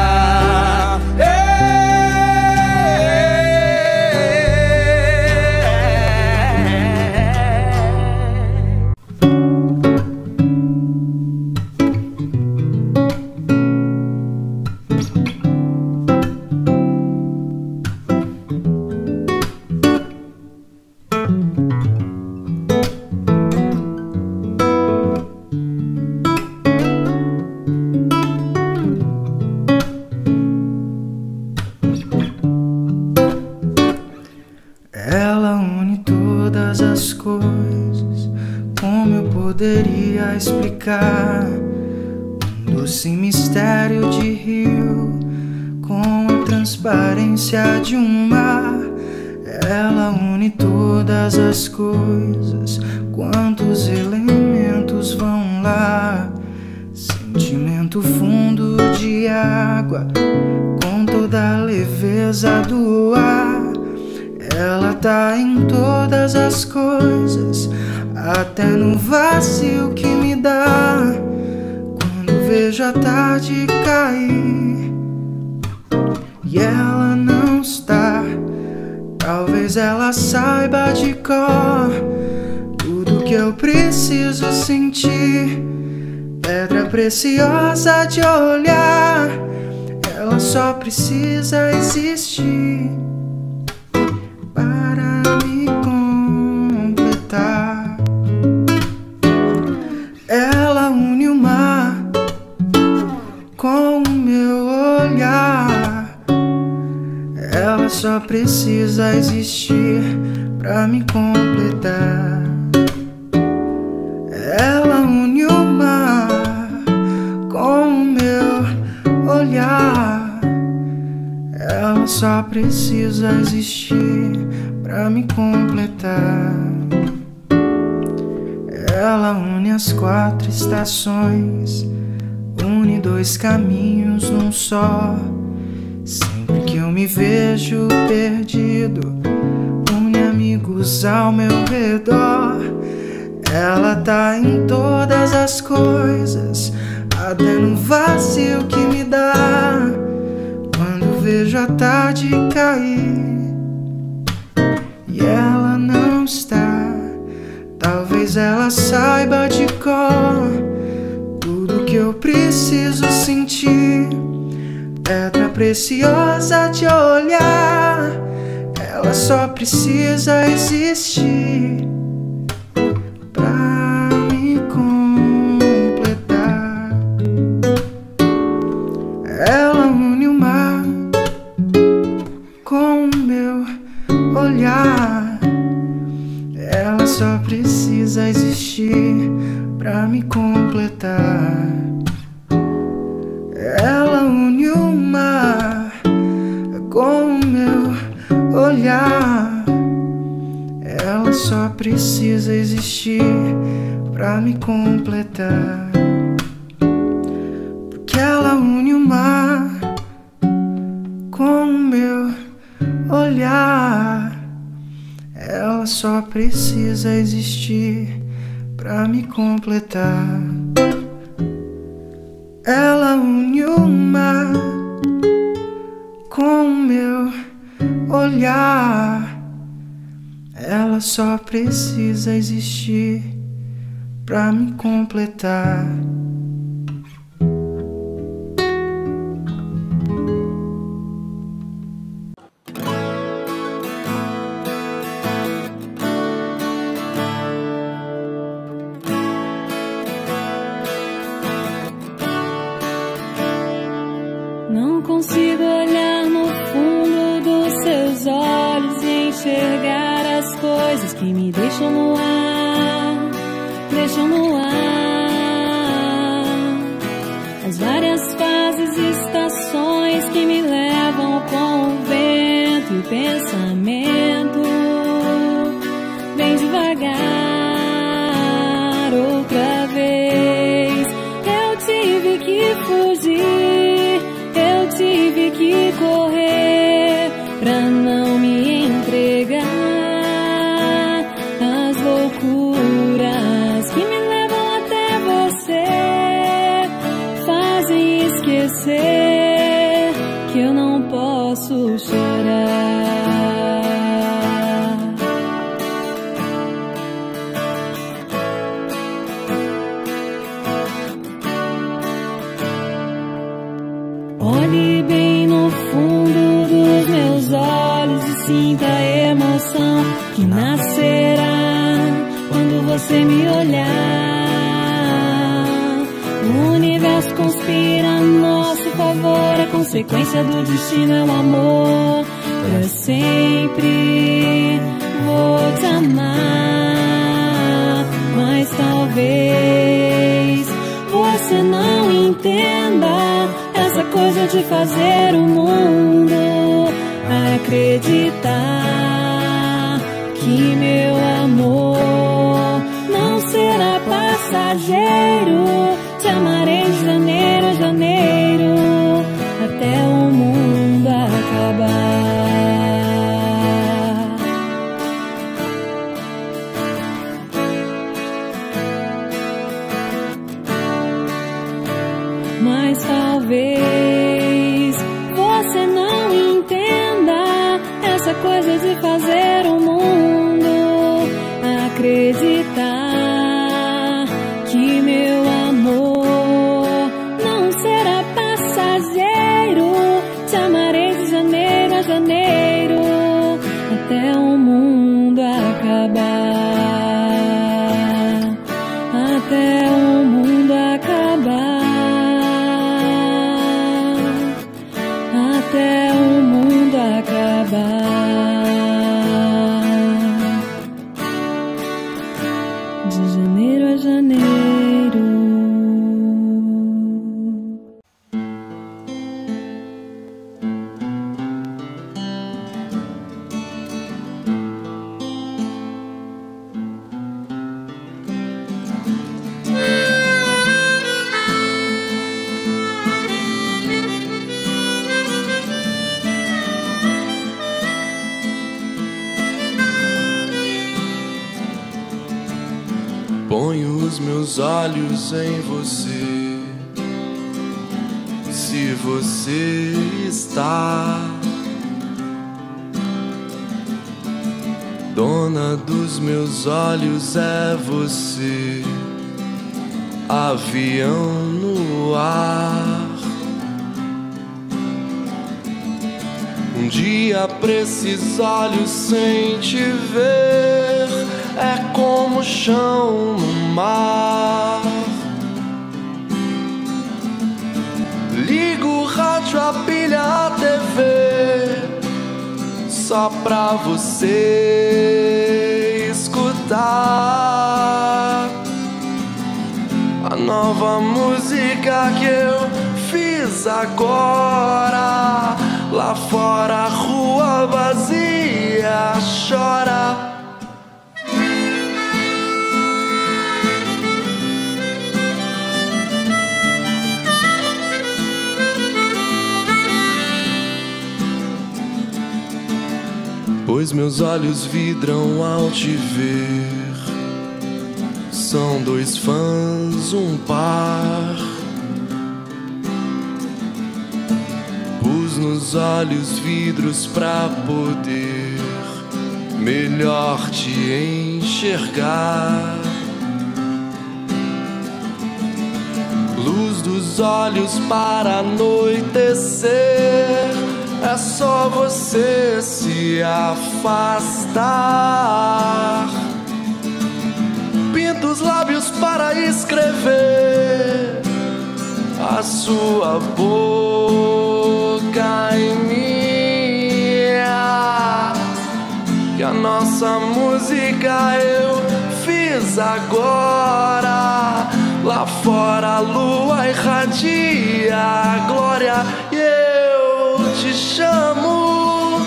Ela une todas as coisas. Como eu poderia explicar um doce mistério de rio com a transparência de um mar? Ela une todas as coisas. Quantos elementos vão lá? Sentimento fundo de água com toda a leveza do ar. Ela tá em todas as coisas, até no vazio que me dá quando vejo a tarde cair e ela não está. Talvez ela saiba de cor tudo que eu preciso sentir. Pedra preciosa de olhar, ela só precisa existir para me completar. Ela une o mar com o meu olhar. Ela só precisa existir para me completar. Ela une o mar com o meu olhar. Ela só precisa existir pra me completar. Ela une as quatro estações, une dois caminhos num só. Sempre que eu me vejo perdido, une amigos ao meu redor. Ela tá em todas as coisas, até no vazio que me dá quando vejo a tarde cair e ela não está. Talvez ela saiba de cor tudo que eu preciso sentir. Pedra preciosa de olhar, ela só precisa existir pra me completar. Ela une o mar com o meu olhar. Ela só precisa existir pra me completar. Ela une o mar com o meu olhar. Ela só precisa existir pra me completar. Porque ela une o mar com o meu olhar. Ela só precisa existir pra me completar. Ela une o mar com o meu olhar. Ela só precisa existir pra me completar. Não consigo olhar no fundo dos seus olhos e enxergar as coisas que me deixam no ar, deixam no ar. As várias fases e estações que me levam com o vento e o pensamento. Bem devagar, outra vez eu tive que fugir, eu tive que correr pra não me entregar às loucuras que me levam até você. Fazem esquecer que eu não posso chorar. Olhe bem no fundo dos meus olhos e sinta a emoção que nascerá quando você me olhar. O universo conspira a nosso favor, a consequência do destino é o amor. Pra sempre vou te amar, mas talvez você não entenda essa coisa de fazer o mundo acreditar que meu amor não será passageiro. Te amarei de janeiro a janeiro até o mundo acabar. Mas talvez você não entenda essa coisa de fazer o mundo acreditar que meu amor não será passageiro. Te amarei de janeiro a janeiro até o mundo acabar, até o mundo acabar. Até o mundo acabar. De janeiro a janeiro. Ponho os meus olhos em você. Se você está dona dos meus olhos, é você. Avião no ar. Um dia pra esses olhos sem te ver é como o chão no mar. Ligo o rádio, a pilha, a T V, só pra você escutar a nova música que eu fiz agora. Lá fora a rua vazia chora. Pois meus olhos vidram ao te ver. são dois fãs, um par. Pus nos olhos vidros pra poder melhor te enxergar. Luz dos olhos para anoitecer. É só você se afastar. Pinta os lábios para escrever a sua boca em minha. Que a nossa música eu fiz agora. Lá fora a lua irradia a glória e eu te chamo.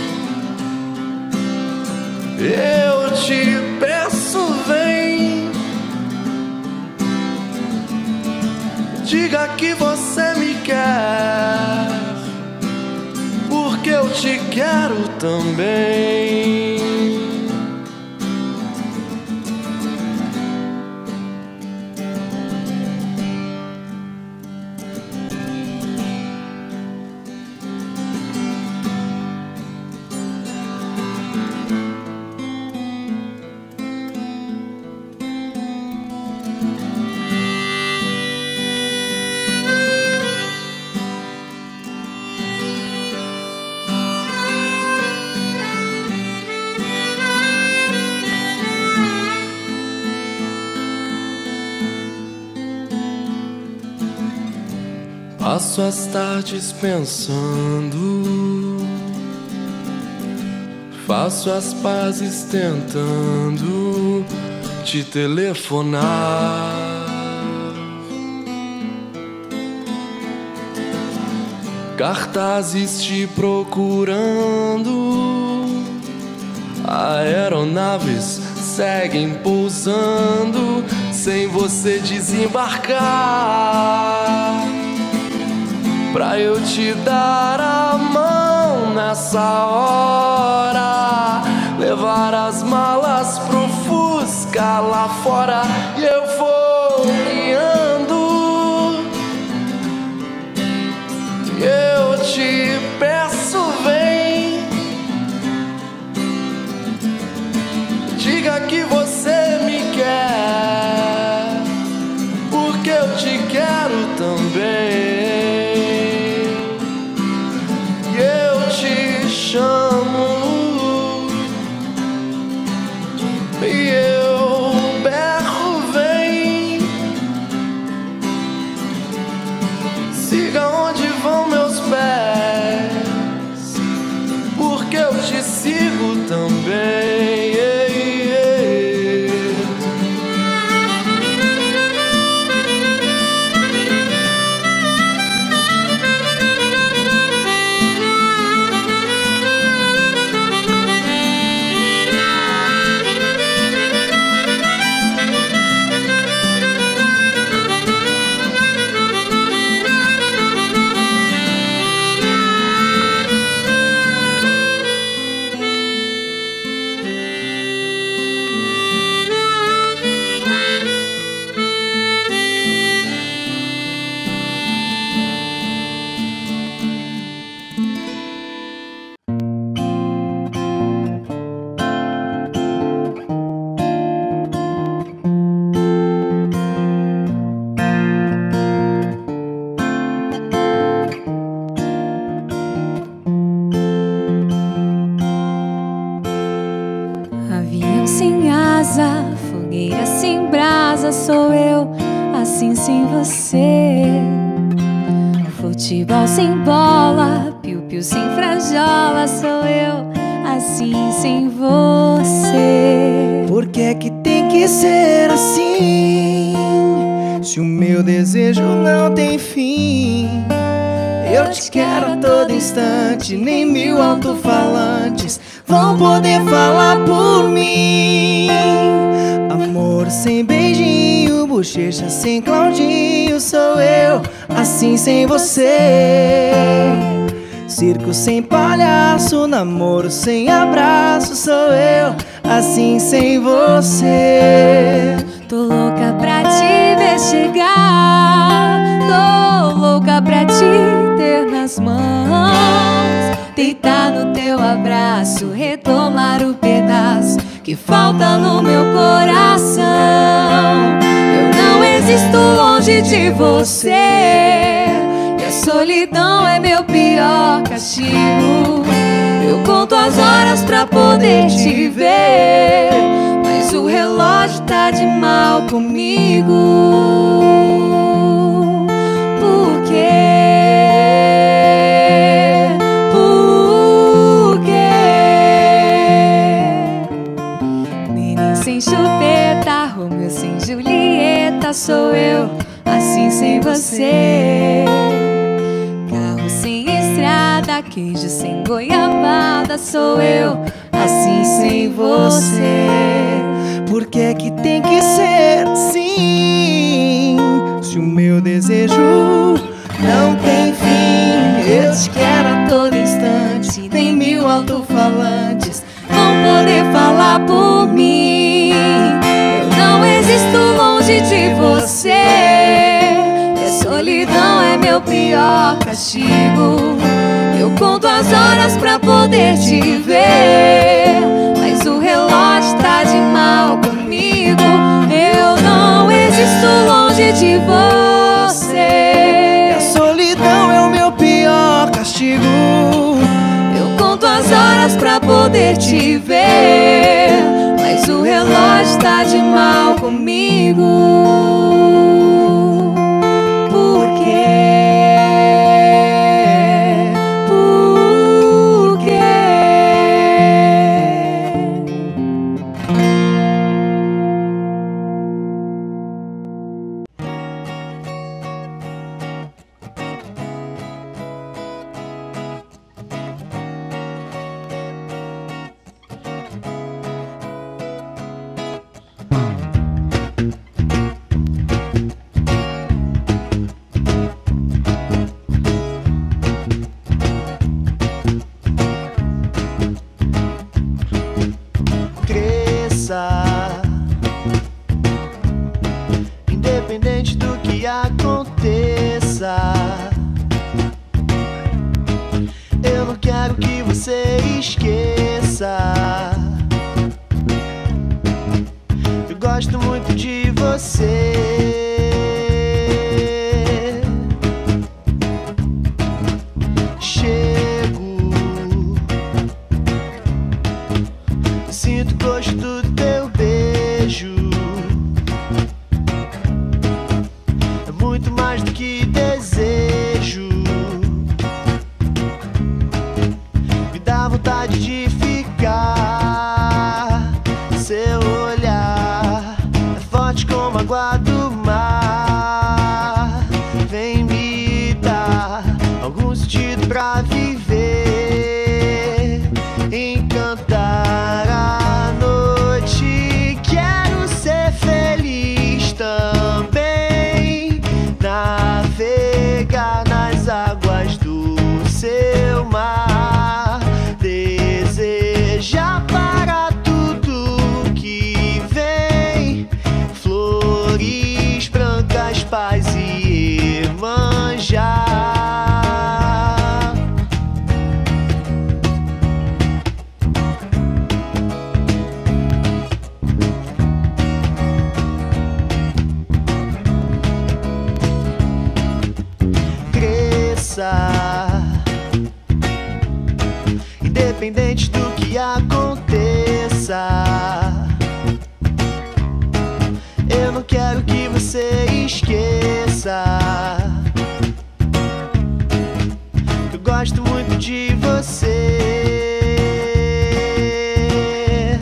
Eu te peço, vem. Diga que você me quer, porque eu te quero também. Passo as tardes pensando, faço as pazes tentando te telefonar. Cartazes te procurando, aeronaves seguem pousando sem você desembarcar. Pra eu te dar a mão nessa hora, levar as malas pro Fusca lá fora e eu vou guiando. Eu te peço, vem. Diga que você me quer, porque eu te quero também. Chamo e eu berro, vem. Siga onde vão meus pés, porque eu te sigo também. Fogueira sem brasa sou eu, assim sem você. Futebol sem bola, piu-piu sem frajola sou eu, assim sem você. Por que é que tem que ser assim? Se o meu desejo não tem fim. Eu te quero a todo instante, nem mil alto-falantes vão poder falar por mim. Amor sem beijinho, bochecha sem Claudinho sou eu, assim sem você. Circo sem palhaço, namoro sem abraço sou eu, assim sem você. Tô louca pra te ver chegar, tô louca pra te ter nas mãos, deitar no teu abraço, retomar o pedaço que falta no meu coração. Eu não existo longe de você, e a solidão é meu pior castigo. Eu conto as horas pra poder te ver, mas o relógio tá de mal comigo. Por quê? Por quê? Neném sem chupeta, Romeu sem Julieta, sou eu assim sem você. Carro sem estrada, queijo sem goiabada, sou eu assim sem você. Por que é que tem que ser assim? Se o meu desejo não tem fim, eu te quero a todo instante. Tem mil alto-falantes, vão poder falar por mim. Eu não existo longe de você, e a solidão é meu pior castigo. Eu conto as horas pra poder te ver, mas o relógio tá de mal comigo. Eu não existo longe de você, e a solidão é o meu pior castigo. Eu conto as horas pra poder te ver, mas o relógio tá de mal comigo. Por quê? Independente do que aconteça, eu não quero que você esqueça. Eu gosto muito de você. Chego, sinto o gosto do teu beijo. É muito mais do que desejo. Me dá vontade de ficar. Seu olhar é forte como a água do mar. Vem me dar algum sentido pra viver, encantar a noite. Quero ser feliz também, navegar nas águas do seu mar, desejar para tudo que vem, flores brancas, paz e Iemanjá. Independente do que aconteça, eu não quero que você esqueça. Eu gosto muito de você.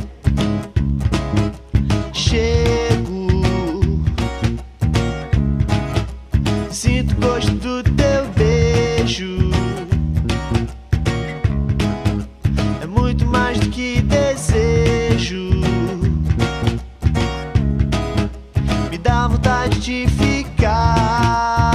Chego, sinto o gosto do teu beijo. É muito mais do que desejo. Me dá vontade de ficar.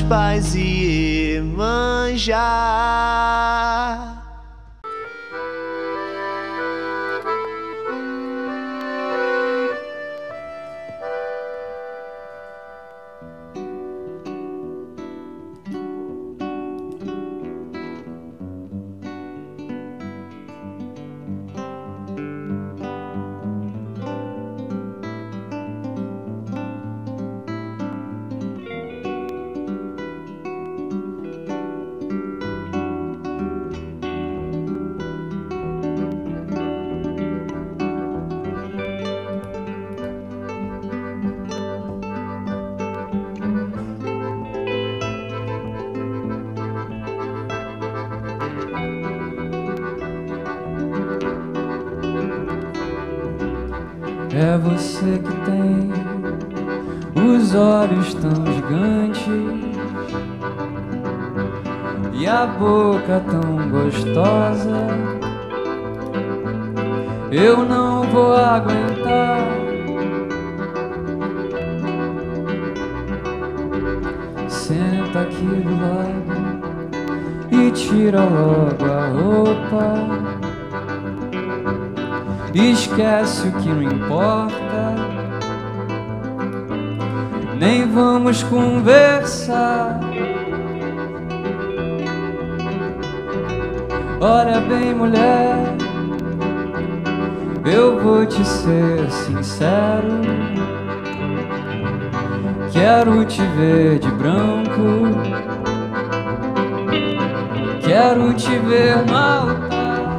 paz e Iemanjá. É você que tem os olhos tão gigantes e a boca tão gostosa. Eu não vou aguentar. Senta aqui do lado e tira logo a roupa. Esquece o que não importa, nem vamos conversar. Olha bem, mulher, eu vou te ser sincero. Quero te ver de branco, quero te ver no altar.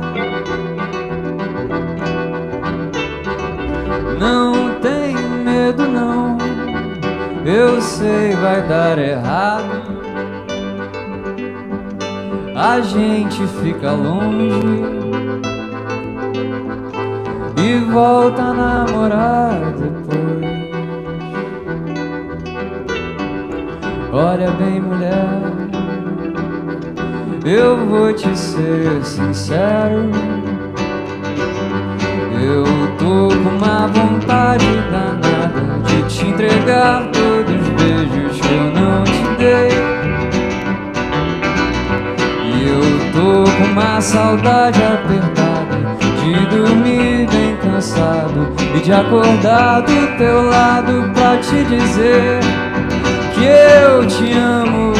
Não tem medo não, eu sei vai dar errado. A gente fica longe e volta a namorar depois. Olha bem, mulher, eu vou te ser sincero. Eu tô com uma vontade danada de te entregar todos os beijos que eu não te dei. E eu tô com uma saudade apertada de dormir bem cansado e de acordar do teu lado pra te dizer que eu te amo,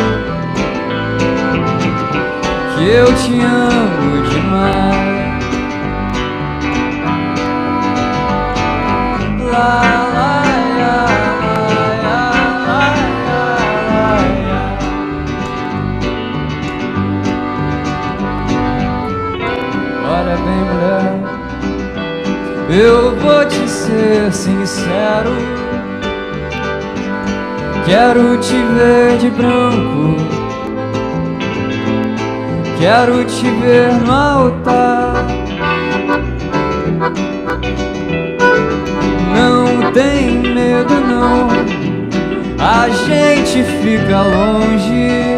que eu te amo demais. Olha bem, mulher, eu vou te ser sincero. Quero te ver de branco, quero te ver no altar. Não tem medo não, a gente fica longe,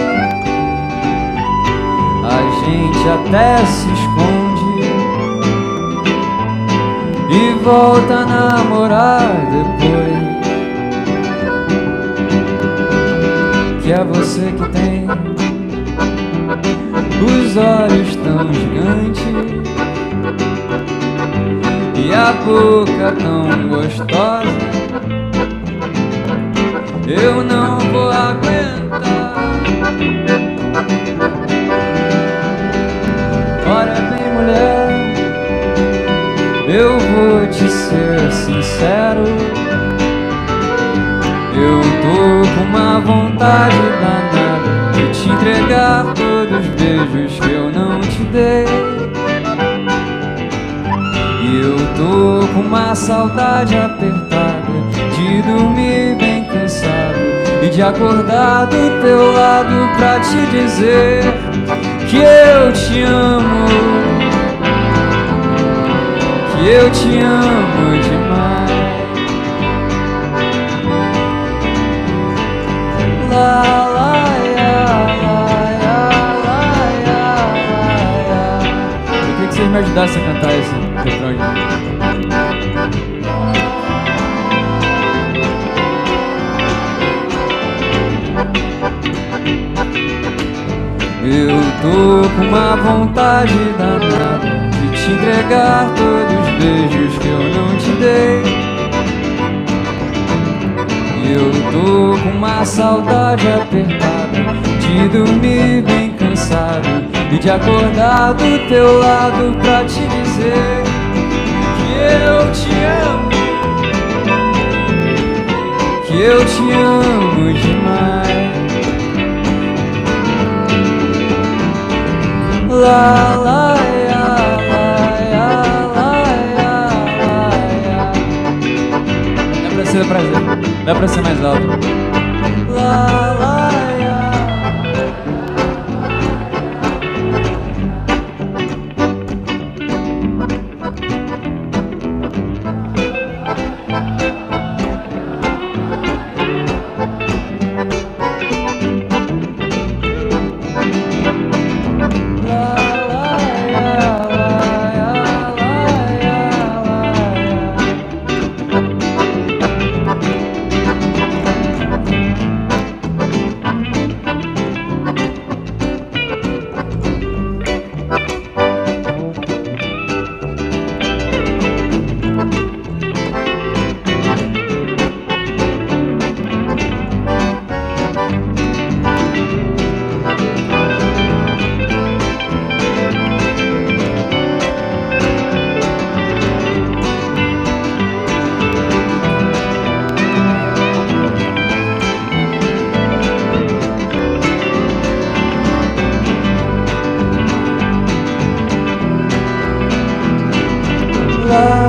a gente até se esconde e volta a namorar depois. Que é você que tem os olhos tão gigantes e a boca tão gostosa. Eu não vou aguentar. Olha bem, mulher, eu vou te ser sincero. Eu tô com uma vontade danada de te entregar todos os beijos que eu não te dei. E eu tô com uma saudade apertada de dormir bem cansado e de acordar do teu lado pra te dizer que eu te amo, que eu te amo demais. La, la, ya, la, ya, la, ya, la, ya. Eu queria que vocês me ajudassem a cantar esse refrão. Eu tô com uma vontade danada de te entregar todos os beijos que eu não te dei. Eu tô com uma saudade apertada de dormir bem cansado e de acordar do teu lado pra te dizer que eu te amo, que eu te amo demais. La la ya, la ya, la ya, la ya. Dá pra ser prazer, dá pra ser mais alto. La la ya. La